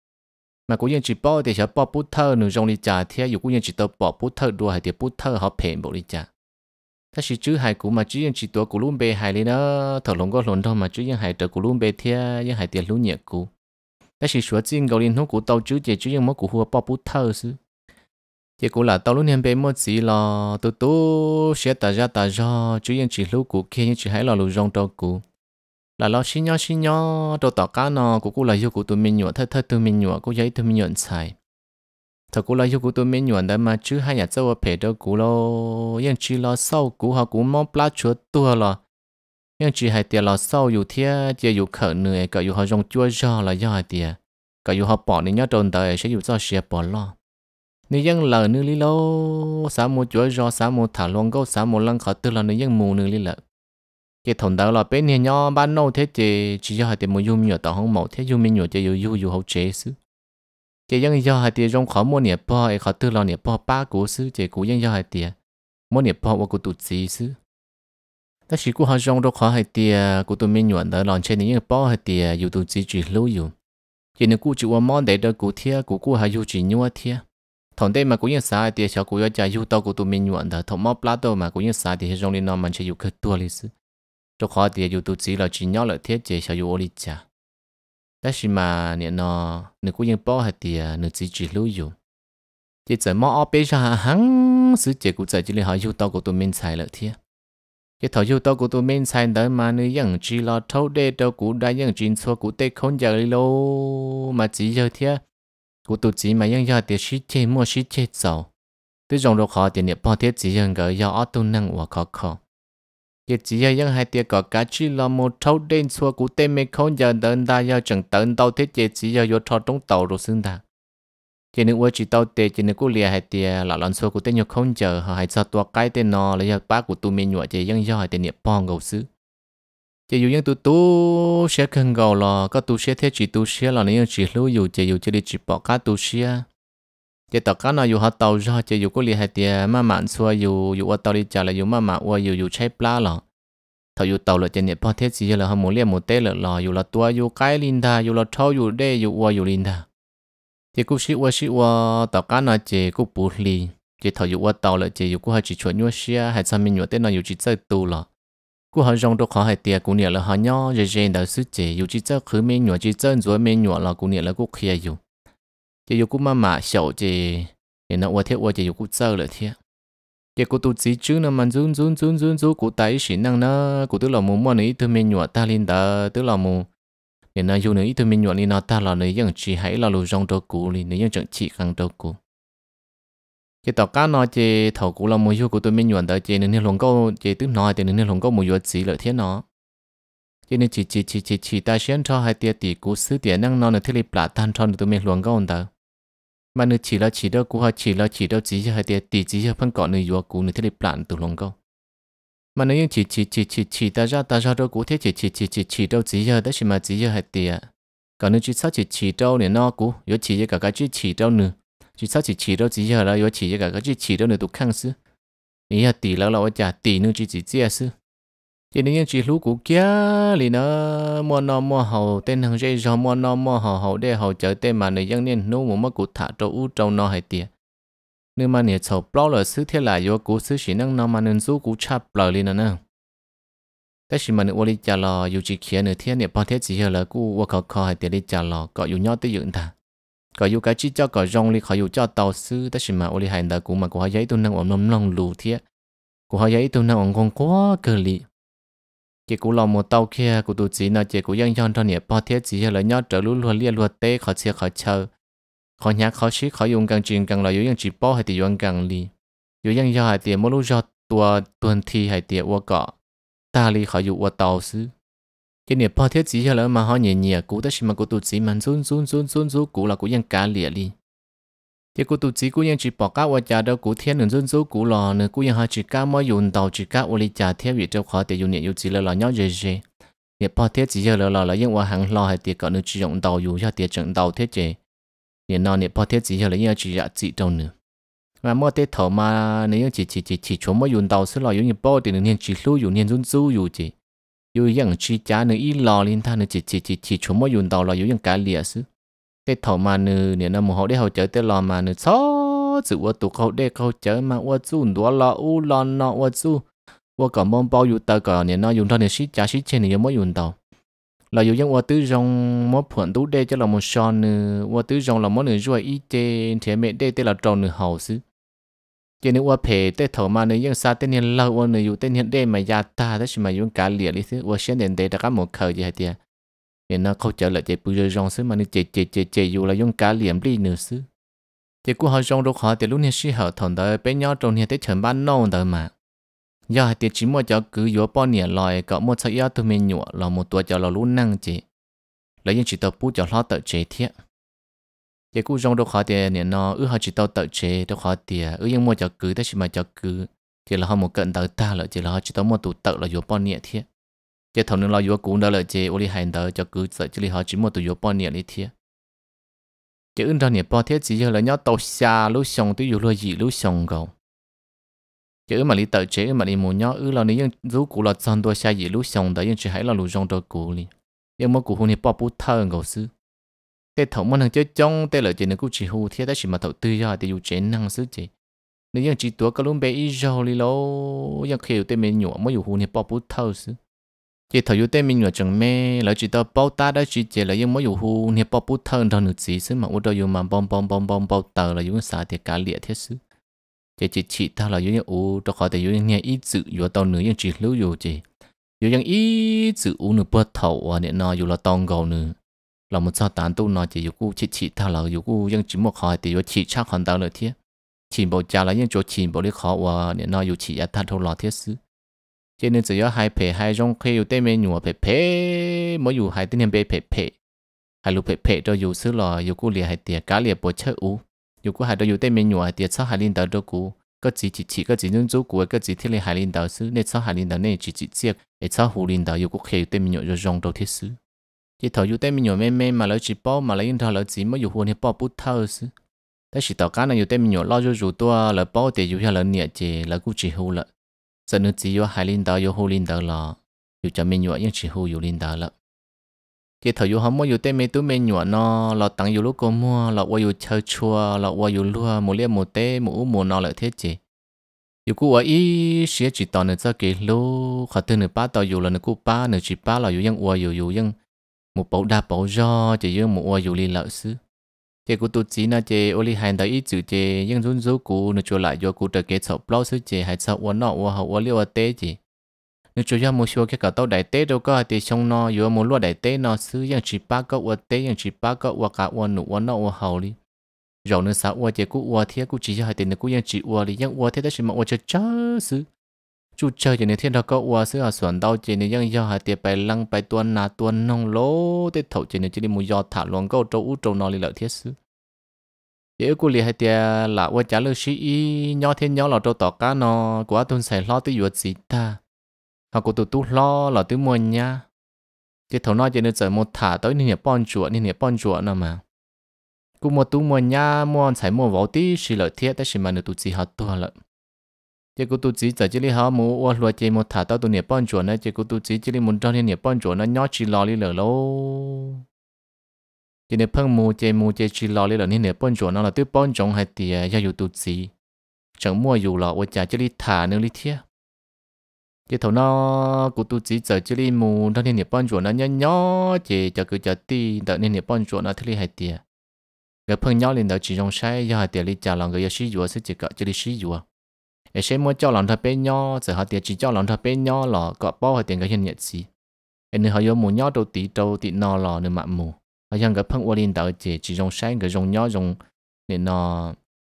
mà cũ yang chỉ bỏ thì sẽ bỏ bút thơ nữa rong li trà thia dù cũ yang chỉ tàu bỏ bút thơ đua hay thì bút thơ họ phèn một li trà đó chỉ chữ hải cũ mà chú yang chỉ tàu cũ luôn bề hải li nó thầu lồng có lồng thôi mà chú yang hải tàu cũ luôn bề thia yang hải tiền lú nhẹ cũ đó chỉ số tiền gọi liên hút của tàu chứ chỉ chú ยัง mất của hùa bỏ bút thơ xứ chỉ cũng là tàu lúc này bên mất gì là từ từ sẽ tạo ra tạo ra chú ยัง chỉ lúc của kia ยัง chỉ hãy là lù rong tàu của là lo xí nhỏ xí nhỏ tàu tàu cá nó của cũng là yêu của tụi mình nhọ thơ thơ tụi mình nhọ cũng giấy tụi mình nhọ xài thật cũng là yêu của tụi mình nhọ đấy mà chứ hai nhà châu ở phía đó của lo ยัง chỉ lo sau của họ cũng mong plát chúa tua là ยัง chỉ hai tiền là sauอยู่ thế chỉ อยู่ khởi người cả อยู่ họ rong chua giò là do hai tiền cả อยู่ họ bỏ nên nhớ trồn đời sẽ อยู่ do xe bỏ lo nếu ยัง lờ nữ lý lô xã mù chua giò xã mù thả luôn câu xã mù lăng khó tư là nếu ยัง mù nữ lý lợ cái thằng đó là bên này nhỏ ban nô thế chỉ chỉ do hai tiền mù yum nhựa tao không màu thế yum nhựa chỉ อยู่ อยู่ อยู่ hậu chế xứ chỉ ยัง do hai tiền rong khó mua nhiệt po khó tư là nhiệt po ba cú xứ chỉ cú ยัง do hai tiền mua nhiệt po và cú tụt gì xứแต่สิกูหาจงรกขอให้เตียกูตัวมีหยวนเดอหลอนเช่นนี้ยังป้อให้เตียอยู่ตัวจีจีรู้อยู่ยินกูจีว่ามอนเดอกูเทียกูกูหาอยู่จีนัวเทียถอนได้มากูยังสาเตียชาวกูยังจะอยู่ต่อกูตัวมีหยวนเดอถมมอปลาโตมากูยังสาเตียจงลีนอมันจะอยู่คือตัวลิสรกขอเตียอยู่ตัวจีเราจีนัวเลยเทียเจชาวอยู่โอลิจ่าแต่สิมาเนี่ยนอนึกกูยังป้อให้เตียนึกจีจีรู้อยู่จีจะมอเอาไปชาหังซื้อเจกูจะจีเลยหาอยู่ต่อกูตัวมีใส่เลยเทียcái thời yêu tao của tụi mình sai tới mà nữ dân chỉ là thâu đê đâu cũng đã dân chuyện xưa của tây không giờ lâu mà chỉ giờ thế của tụi chỉ mà dân giờ thì xí chế mua xí chế giàu tới trong đó khó thì nhập bao thế chỉ dân cái do ở tu năng và khó khó cái chỉ giờ dân hai tiệt có cả chỉ là một thâu đê xưa của tây mình không giờ đến ta giờ chẳng đến đâu thế chỉ chỉ giờ vô thọ trong tàu rồi xưng ta chỉ nếu ở chỉ tàu tệ chỉ nếu cô lìa hai tia là lần sau của tên nhục không chờ họ hãy cho tua cái tên nó là do bác của tụi mình nhọ chỉ dân do hai tên nhập bong gầu xứ chỉ dù dân tụi tu sẽ cần gầu là có tu sẽ thế chỉ tu sẽ là nếu chỉ lưu dù chỉ dù chỉ đi chỉ bỏ cá tu sẽ chỉ tất cả nó dù họ tàu ra chỉ dù cô lìa hai tia mà mạn xua dù dù ở tàu đi trả là dù mà mạn qua dù dù cháy pla là thầu dù tàu là chỉ nhập bong thế chỉ là họ muốn liền một tê là là dù là tua dù cái linh ta dù là thâu dù đê dù qua dù linh ta chỉ cú sĩ qua sĩ qua tàu cá nó chỉ cú bù lì chỉ thầu dụ qua tàu là chỉ dụ cú hay chỉ chuẩn nhua xia hay sao mình nhua tên nó dụ chỉ chơi tù là cú hay rong đâu khó hay tiệt cú nhẹ là họ nhỏ dễ dễ đầu sức chỉ dụ chỉ chơi khứ mình nhua chỉ chơi rồi mình nhua là cú nhẹ là cú kia dụ chỉ dụ cú mà mà xấu chỉ thì nó qua thiết qua chỉ dụ cú chơi là thiết chỉ cú tu chỉ chứ nó mình run run run run run cú tay xịn năng nó cú tức là muốn mua nữa thứ mình nhua ta lên đó tức là muốn nên là dù nữa ít mình nhọn đi nó ta là nơi dân chỉ hãy là lù rong đâu cũ đi nơi dân chẳng chỉ khăng đâu cũ cái tàu cá nó chỉ thầu cũ là mùi yêu của tôi mình nhọn tới chỉ nên lòng câu chỉ tức nói thì nên lòng câu mùi yêu chỉ lợi thế nó chỉ nên chỉ chỉ chỉ chỉ chỉ ta xuyên cho hai tia tỷ cũ xứ tiền năng nó là thế lịch bả tan cho tôi mình lòng câu đó mà nếu chỉ là chỉ đâu cũ hay chỉ là chỉ đâu chỉ cho hai tia tỷ chỉ cho phân cọ nơi yêu cũ nơi thế lịch bả từ lòng câu mà nếu chỉ chỉ chỉ chỉ chỉ ta ra ta ra đâu cũng thế chỉ chỉ chỉ chỉ chỉ đâu chỉ giờ đó chỉ mà chỉ giờ hay tiệt còn nếu chỉ sao chỉ chỉ đâu này nó cũng có chỉ cả cái chỉ chỉ đâu nữa chỉ sao chỉ chỉ đâu chỉ giờ là có chỉ cả cái chỉ chỉ đâu nữa tụ khang sư ý là tỷ là là chả tỷ nữa chỉ chỉ chia sư chỉ nếu chỉ lú cũng kia thì nó mua nó mua hậu tên hàng dây rồi mua nó mua hậu hậu để hậu chở tên mà người dân nên nấu một món cụ thả trâu u trâu nó hay tiệt nếu mà nhiệt sầu bao là xứ thế là do cú xứ chỉ năng nó mà nên số cú chắp lời lên nữaแต่สิมันอวลิจาลออยู่จีเขียนเนื้อเทียนเนี่ยพอเทียจีเหรอกูว่าเขาคอยเดี๋ยวลิจาลอก็อยู่ยอดตัวยืนท่าก็อยู่กับจีเจ้าก็รองลิเขาอยู่เจ้าเตาซื้อแต่สิมาอวลิหันดากูมากูหายตัวนั่งอมน้ำลองลูเทียกูหายตัวนั่งองคงกัวเกลีเจ้ากูลองมัวเตาเคียกูตัวจีน่ะเจ้ากูยังย้อนตอนเนี่ยพอเทียจีเหรอยอดเจอลุ้นรัวเลี้ยรัวเต้เขาเชียเขาเชอเขาหยักเขาชี้เขายุงกังจีนกังเราอยู่ยังจีป้อให้ตียุงกังลีอยู่ยังยอให้ตีไม่รู้ยอดตัวตัวทีให้ตีวัวเกาะตาลีเขาอยู่วัวเตาซื้อcái này bao thiết chỉ là mà họ nhẹ nhẹ cú đó mà cú tụt chỉ mà run run run run run cú là cúยังcá lìa đi cái cú tụt chỉ cúยังchỉ bỏ cá vào trà đâu cú thiên nương run run cú lò nương cúยังhọ chỉ cá mới dùng tàu chỉ cá vào đi trà theo việc cho họ để dùng nhẹ dùng chỉ là lò nhau dễ dễ cái bao thiết chỉ là lò làยังว่าhàng lò hay tiệt còn nương chỉ dùng tàu dùng cho tiệt trận tàu thiết chế nè nó nè bỏ thiết gì giờ lấy nhau chỉ dạ chỉ trong nữa mà mua tết thầu mà nếu chỉ chỉ chỉ chỉ chúng mới dùng tàu sẽ lo dùng như bao thì nên chỉ lưu dùng nên dùng du dùng chỉ dùng những chi trả nữa ít lo liên thanh nữa chỉ chỉ chỉ chỉ chúng mới dùng tàu là dùng những cái lìa xứ tết thầu mà nữa nè nó một họ để họ chở tết lo mà nữa xó sự qua tụ họ để họ chở mà qua du đua lo u lo nọ qua du qua còn mong bao dùng tàu còn nè nó dùng thôi nè xí trả xí trên này mới dùng tàu là dùng những qua tứ rong mỗi phần tú đây cho là một son nữa qua tứ rong là mỗi nửa ruồi ít trên thì mẹ đây tên là tròn nửa hậu xứ chỉ nếu qua phê tết thầu mà nếu như sao tên hiện lâu qua nếu tên hiện đây mà gia ta đó chỉ mà dùng cả liệt đi xứ qua xem đến đây đã có một khởi gì hết tiệt thì nó không trở lại chỉ bùi rồi rong xứ mà nếu chỉ chỉ chỉ chỉ dù là dùng cả liệm đi nữa xứ chỉ của họ rong đâu họ thì lúc này sĩ họ thằng đó bé nhỏ trong hiện tết chuẩn ban nông đó mà giờ thì chỉ mua cho cứ vô bao nhiêu loại có một số yếu tố mình nhọ là một tuổi cho là lúc năng chỉ lấy những chỉ tao bút cho lo tự chế thiệt chỉ cú rong đâu khó thì nè nó ư họ chỉ tao tự chế đâu khó thì ư những mua cho cứ đó chỉ mà cho cứ chỉ là họ một cận tới ta là chỉ là họ chỉ tao mua tụ tự là vô bao nhiêu thiệt chỉ thằngนึงlà vô cũng đó là chỉ ô li hành đó cho cứ sợ chỉ là họ chỉ mua tụ vô bao nhiêu đi thiệt chỉ ư đó nè bao thiệt chỉ là nhớ tàu xa lúc xong tới vô lo gì lúc xong rồi chứ mà đi tự chế mà đi muốn nhớ ư là nếu như rú cụ là chọn đôi xa gì lúc xong đấy nhưng chỉ hãy là lù rong đôi cụ đi nhưng mà cụ hôn thì bỏ bút thơ ngầu sư tê thống mà năng chơi trong tê lợi chỉ nó cũng chỉ hù thiết đó chỉ mà thầu tư do thì dù chế năng sư chỉ nếu như chỉ tuổi có luôn bé ít rồi đi lâu nhưng khi tê mình nhọ mới dù hù thì bỏ bút thơ sư chỉ thầu dù tê mình nhọ chẳng mê là chỉ tao bao ta đó chỉ chỉ là nhưng mới dù hù thì bỏ bút thơ đâu được gì sư mà u đâu dù mà bom bom bom bom bao tờ là dù xả thì cả liệt thiết sư chỉ chỉ chỉ ta là những u cho họ thì những nghe ít sự vừa tao nữa những chỉ lưu dù chỉ những ít sự u nữa bớt thầu à nên nó dù là tao gầu nữa là một sao tán tu nó chỉ dù cu chỉ chỉ ta là dù cu những chỉ một họ thì dù chỉ chắc hoàn tao nữa thiết chỉ bảo cha là những chỗ chỉ bảo đi khó và nên nó dù chỉ ta thôi lo thiết xứ cho nên chỉ có hai phe hai trong khi dù tên mình nhủ phe phe mới dù hai tên em bé phe phe hai lũ phe phe cho dù xứ là dù cu liệt hai tiệt cá liệt bồi chơi u dù có hai đôi dù tên mình nhủ thì sao hai linh đạo đâu cũ có chỉ chỉ chỉ có chỉ những chú cũ có chỉ thiết lập hai linh đạo xứ nên sao hai linh đạo nên chỉ chỉ chiếc để sao hồ linh đạo dù có khi tên mình nhủ rồi rong đầu thiết xứ chỉ thầu dù tên mình nhủ mê mê mà lấy chỉ bao mà lấy những thầu lấy chỉ mới dù hồ thì bao bút thơ xứ thế chỉ tao cá này dù tên mình nhủ lo cho dù tua lấy bao thì dù hay lấy nhẹ chỉ lấy cũng chỉ hồ lợi giờ nữa chỉ có hai linh đạo dù hồ linh đạo là dù cho mình nhủ nhưng chỉ hồ dù linh đạo là chỉ thầu dù họ mua dù tên mấy túi mấy nhựa nó lọt tặng dù lúc cô mua lọt qua dù chơi chua lọt qua dù lúa một liếc một té một ú một nó lại thế chị dù cô ở ý xía chỉ tao nữa cho kỹ lú họ tên nữa ba tao dù là nữa cô ba nữa chỉ ba là dù dân qua dù dù dân một bộ đa bộ do chỉ dân một qua dù li lợi xứ chỉ cô tụt chỉ nó chỉ ô li hành tới ý chữ chỉ dân run rú cô nữa cho lại do cô trở kết sầu bao xứ chỉ hay sao qua nọ qua họ qua liêu qua té chị nếu chủ yếu một số cái cả tàu đại tế đâu có thì trong nó vừa một lúa đại tế nó xứ yang chỉ ba cái uất tế yang chỉ ba cái uất cả uất nụ uất nọ uất hậu đi rồi nữa sao uất chỉ cú uất thế cú chỉ cho hai tiền cú yang chỉ uất đi yang uất thế đó chỉ mà uất chơi chơi xứ chú chơi chỉ nên thiên đó có uất xứ ở xuân đâu chỉ nên yang do hai tiền bài lăng bài tuần nà tuần nông lố thế thầu chỉ nên chỉ đi mua giò thả luôn câu trâu trâu nó đi lợi thiết xứ nếu cú liền hai tiền là uất trả lời sĩ nhỏ thiên nhỏ là trâu tỏ cá nó của tuần xài lo tới uất gì ta họ cũng tụt tụt lo là tụi mình nha cái thằng nói chỉ nên chờ một thả tới nên bọn chuột nên bọn chuột nào mà cũng một tụi mình nha muốn xài mua vỏ tí xí lợi thiếtតែ是mà nó tụt gì họ tua lận chỉ cũng tụt gì giờ chỉ li họ mua qua luật chỉ một thả tới tụi bọn chuột này chỉ cũng tụt gì chỉ li muốn cho nên bọn chuột nó nhỏ chỉ lo li lợ lâu chỉ nên phân mua chỉ mua chỉ chỉ lo li lợ nên bọn chuột nó là tụi bọn chuột hay tiề do tụt gì chẳng mua dù là 我家这里thả nữa li thiết cái thằng nó của tôi chỉ giờ chỉ đi mù đó nên nhập bọn chuột nó nhỏ nhỏ chỉ cho cứ cho ti đợi nên nhập bọn chuột nó thấy hai tiền cái phần nhỏ lên đó chỉ trong sai do hai tiền đi trả lòng cái sử dụng sẽ chỉ có chỉ đi sử dụng để xem mua cho lòng thằng bé nhỏ giờ hai tiền chỉ cho lòng thằng bé nhỏ là có bao hai tiền cái hiện nhật gì nên họ dùng mù nhỏ đầu tí đầu tí nó là nên mạng mù họ dùng cái phần lên đó chỉ chỉ trong sai cái dùng nhỏ dùng nên nó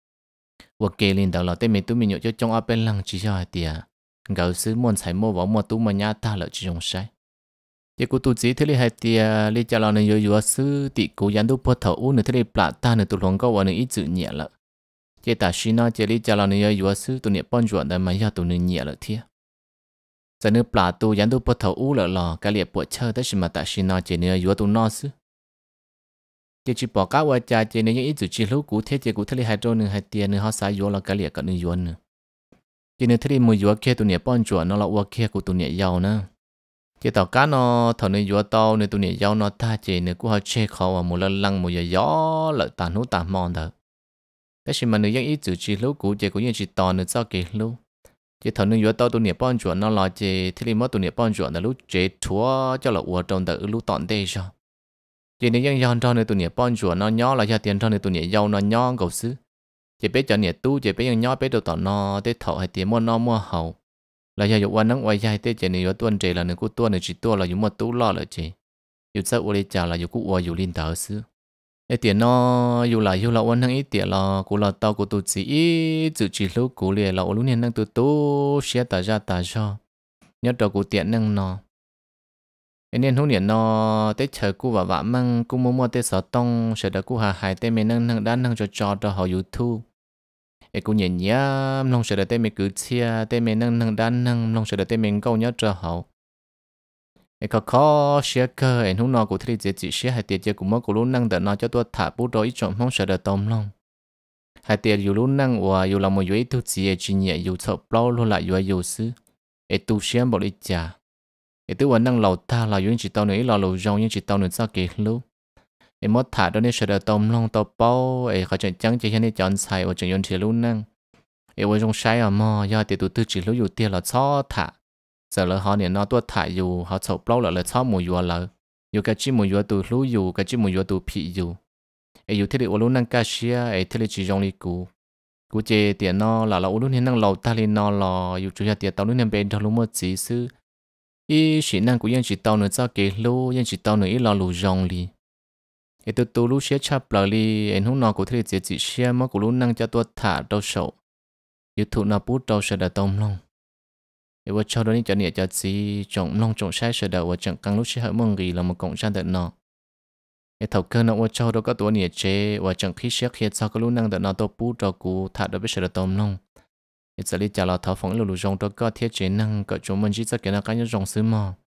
ok lên đó là tên mình tụi mình nhớ cho trong áp bên lăng chỉ cho hai tiền gạo sứ muốn xài mua vào mua tú mà nhá ta lợi chỉ dùng sai chỉ của tôi chỉ thấy hai tia lấy cho nó nhiều nhiều sứ tị cố gắng đúc bớt thầu u nữa thấy plạ ta nữa tụi lòng có vào nữa ít chữ nhẹ lợ chỉ ta xin nó chỉ lấy cho nó nhiều nhiều sứ tụi nhẹ bón ruộng để mà giờ tụi nó nhẹ lợ thiệt giờ nữa plạ tụi gắng đúc bớt thầu u lợ lò cái liệp bớt chơi tới mà ta xin nó chỉ nhiều nhiều tụi nó sứ chỉ chỉ bỏ cá qua cha chỉ nếu những ít chữ chỉ lúc cũ thế chỉ cũ thế li hai trâu nửa hai tiền nửa họ xài vô là cái liệt cái nửa yuan nữa chỉ nửa thế li mùi yuan kia tụi nhẹ bọn chuột nó là uo kia của tụi nhẹ giàu nữa chỉ tàu cá nó thằng nửa yuan tàu nửa tụi nhẹ giàu nó ta chỉ nửa cũ họ che khó và một lần lăng một giờ gió lợi tàn hút tàn mòn đó thế chỉ mà nửa những ít chữ chỉ lúc cũ chỉ cũng như chỉ tàu nửa sao kì lúc chỉ thằng nửa yuan tàu tụi nhẹ bọn chuột nó là chỉ thế li mất tụi nhẹ bọn chuột là lúc chế thua cho là uo trong đời lúc tọn đây sao chỉ nếu những dân trong này tụi nhẹ bọn chuột nó nhỏ là do tiền trong này tụi nhẹ giàu nó nhỏ cầu xứ chỉ biết cho nhẹ tu chỉ biết những nhỏ biết đồ tỏ nó để thọ hay tiền mua nó mua hậu là do dụng quan nắng ngoài dài tết chỉ nếu tuần chỉ là nếu cú tuần này chỉ tuần là dùng mua tu lo là chỉ dùng sao uống trà là dùng cú uống dùng linh tờ xứ để tiền nó dùng là dùng là quan nắng ít tiền là cú là tao cú tu chỉ ít chữ chỉ lúc cú liền là lúc này năng tu tu sẽ tạo ra tạo cho nhớ đầu cú tiền năng nó nên hôm nay nó tết chờ cú và vợ mang cú mua mua tết sợ tông sợ đã cú hà hải tết mình năng năng đã năng cho cho cho họ YouTube ê cú nhẹ nhẹ long sợ đã tết mình cứ chia tết mình năng năng đã năng long sợ đã tết mình câu nhớ cho họ ê có khó share cơ ê hôm nọ cú thấy dễ chỉ share hai tiệt chơi cú mua cú luôn năng để nó cho tôi thả bút rồi chọn long sợ đã tông long hai tiệt dù luôn năng và dù là một duy tu chỉ chỉ nhẹ dù sợ bao luôn lại dù dù xứ ê tu share bảo đi trả cái thứ quan năng lầu ta là những chỉ tàu nữa là lầu rong những chỉ tàu nữa sao kì luôn em mất thả đó nên sẽ đợi tôm long tàu bao em khỏi chọn trắng chỉ cho nên chọn xài và chọn yon chỉ luôn năng em vừa trong sai à mò do thì tụi tôi chỉ lúc dù tiền là xó thả giờ là họ nên nó tôi thả dù họ sầu bao là là xó mùi vừa là dù cái chi mùi vừa tụi lúc dù cái chi mùi vừa tụi phi dù em dù thế thì luôn năng cá xia em thế thì chỉ rong đi cú cú chơi tiền nó là là luôn nên năng lầu ta lên nó là dù chủ yếu tiền tàu nên bên đó luôn một chỉ sư ý chỉ năng của dân chỉ tàu nữa sao kể lô dân chỉ tàu nữa ít lo lù rong li cái từ từ lú xé chắp lại li anh hôm nọ của thế chỉ chỉ xé mà của lú năng cho tôi thả đâu sầu yêu thụ nào bút đâu sẽ đã tông long cái vợ cháu đó ní cho nhẹ cho gì trồng long trồng sai sẽ đã vợ chẳng căng lú xé hơi mong gì là một cộng sản đợt nọ cái thầu cơ nó vợ cháu đó có tuổi nhẹ chế vợ chẳng khí xé khi sao có lú năng đợt nọ tôi bút đâu của thả đâu biết sẽ đã tông long cái giờ đi trả lại thảo phóng lù lù rong đó có thiết chế năng cỡ chúng mình chỉ cho cái nào cái như rong xứ mò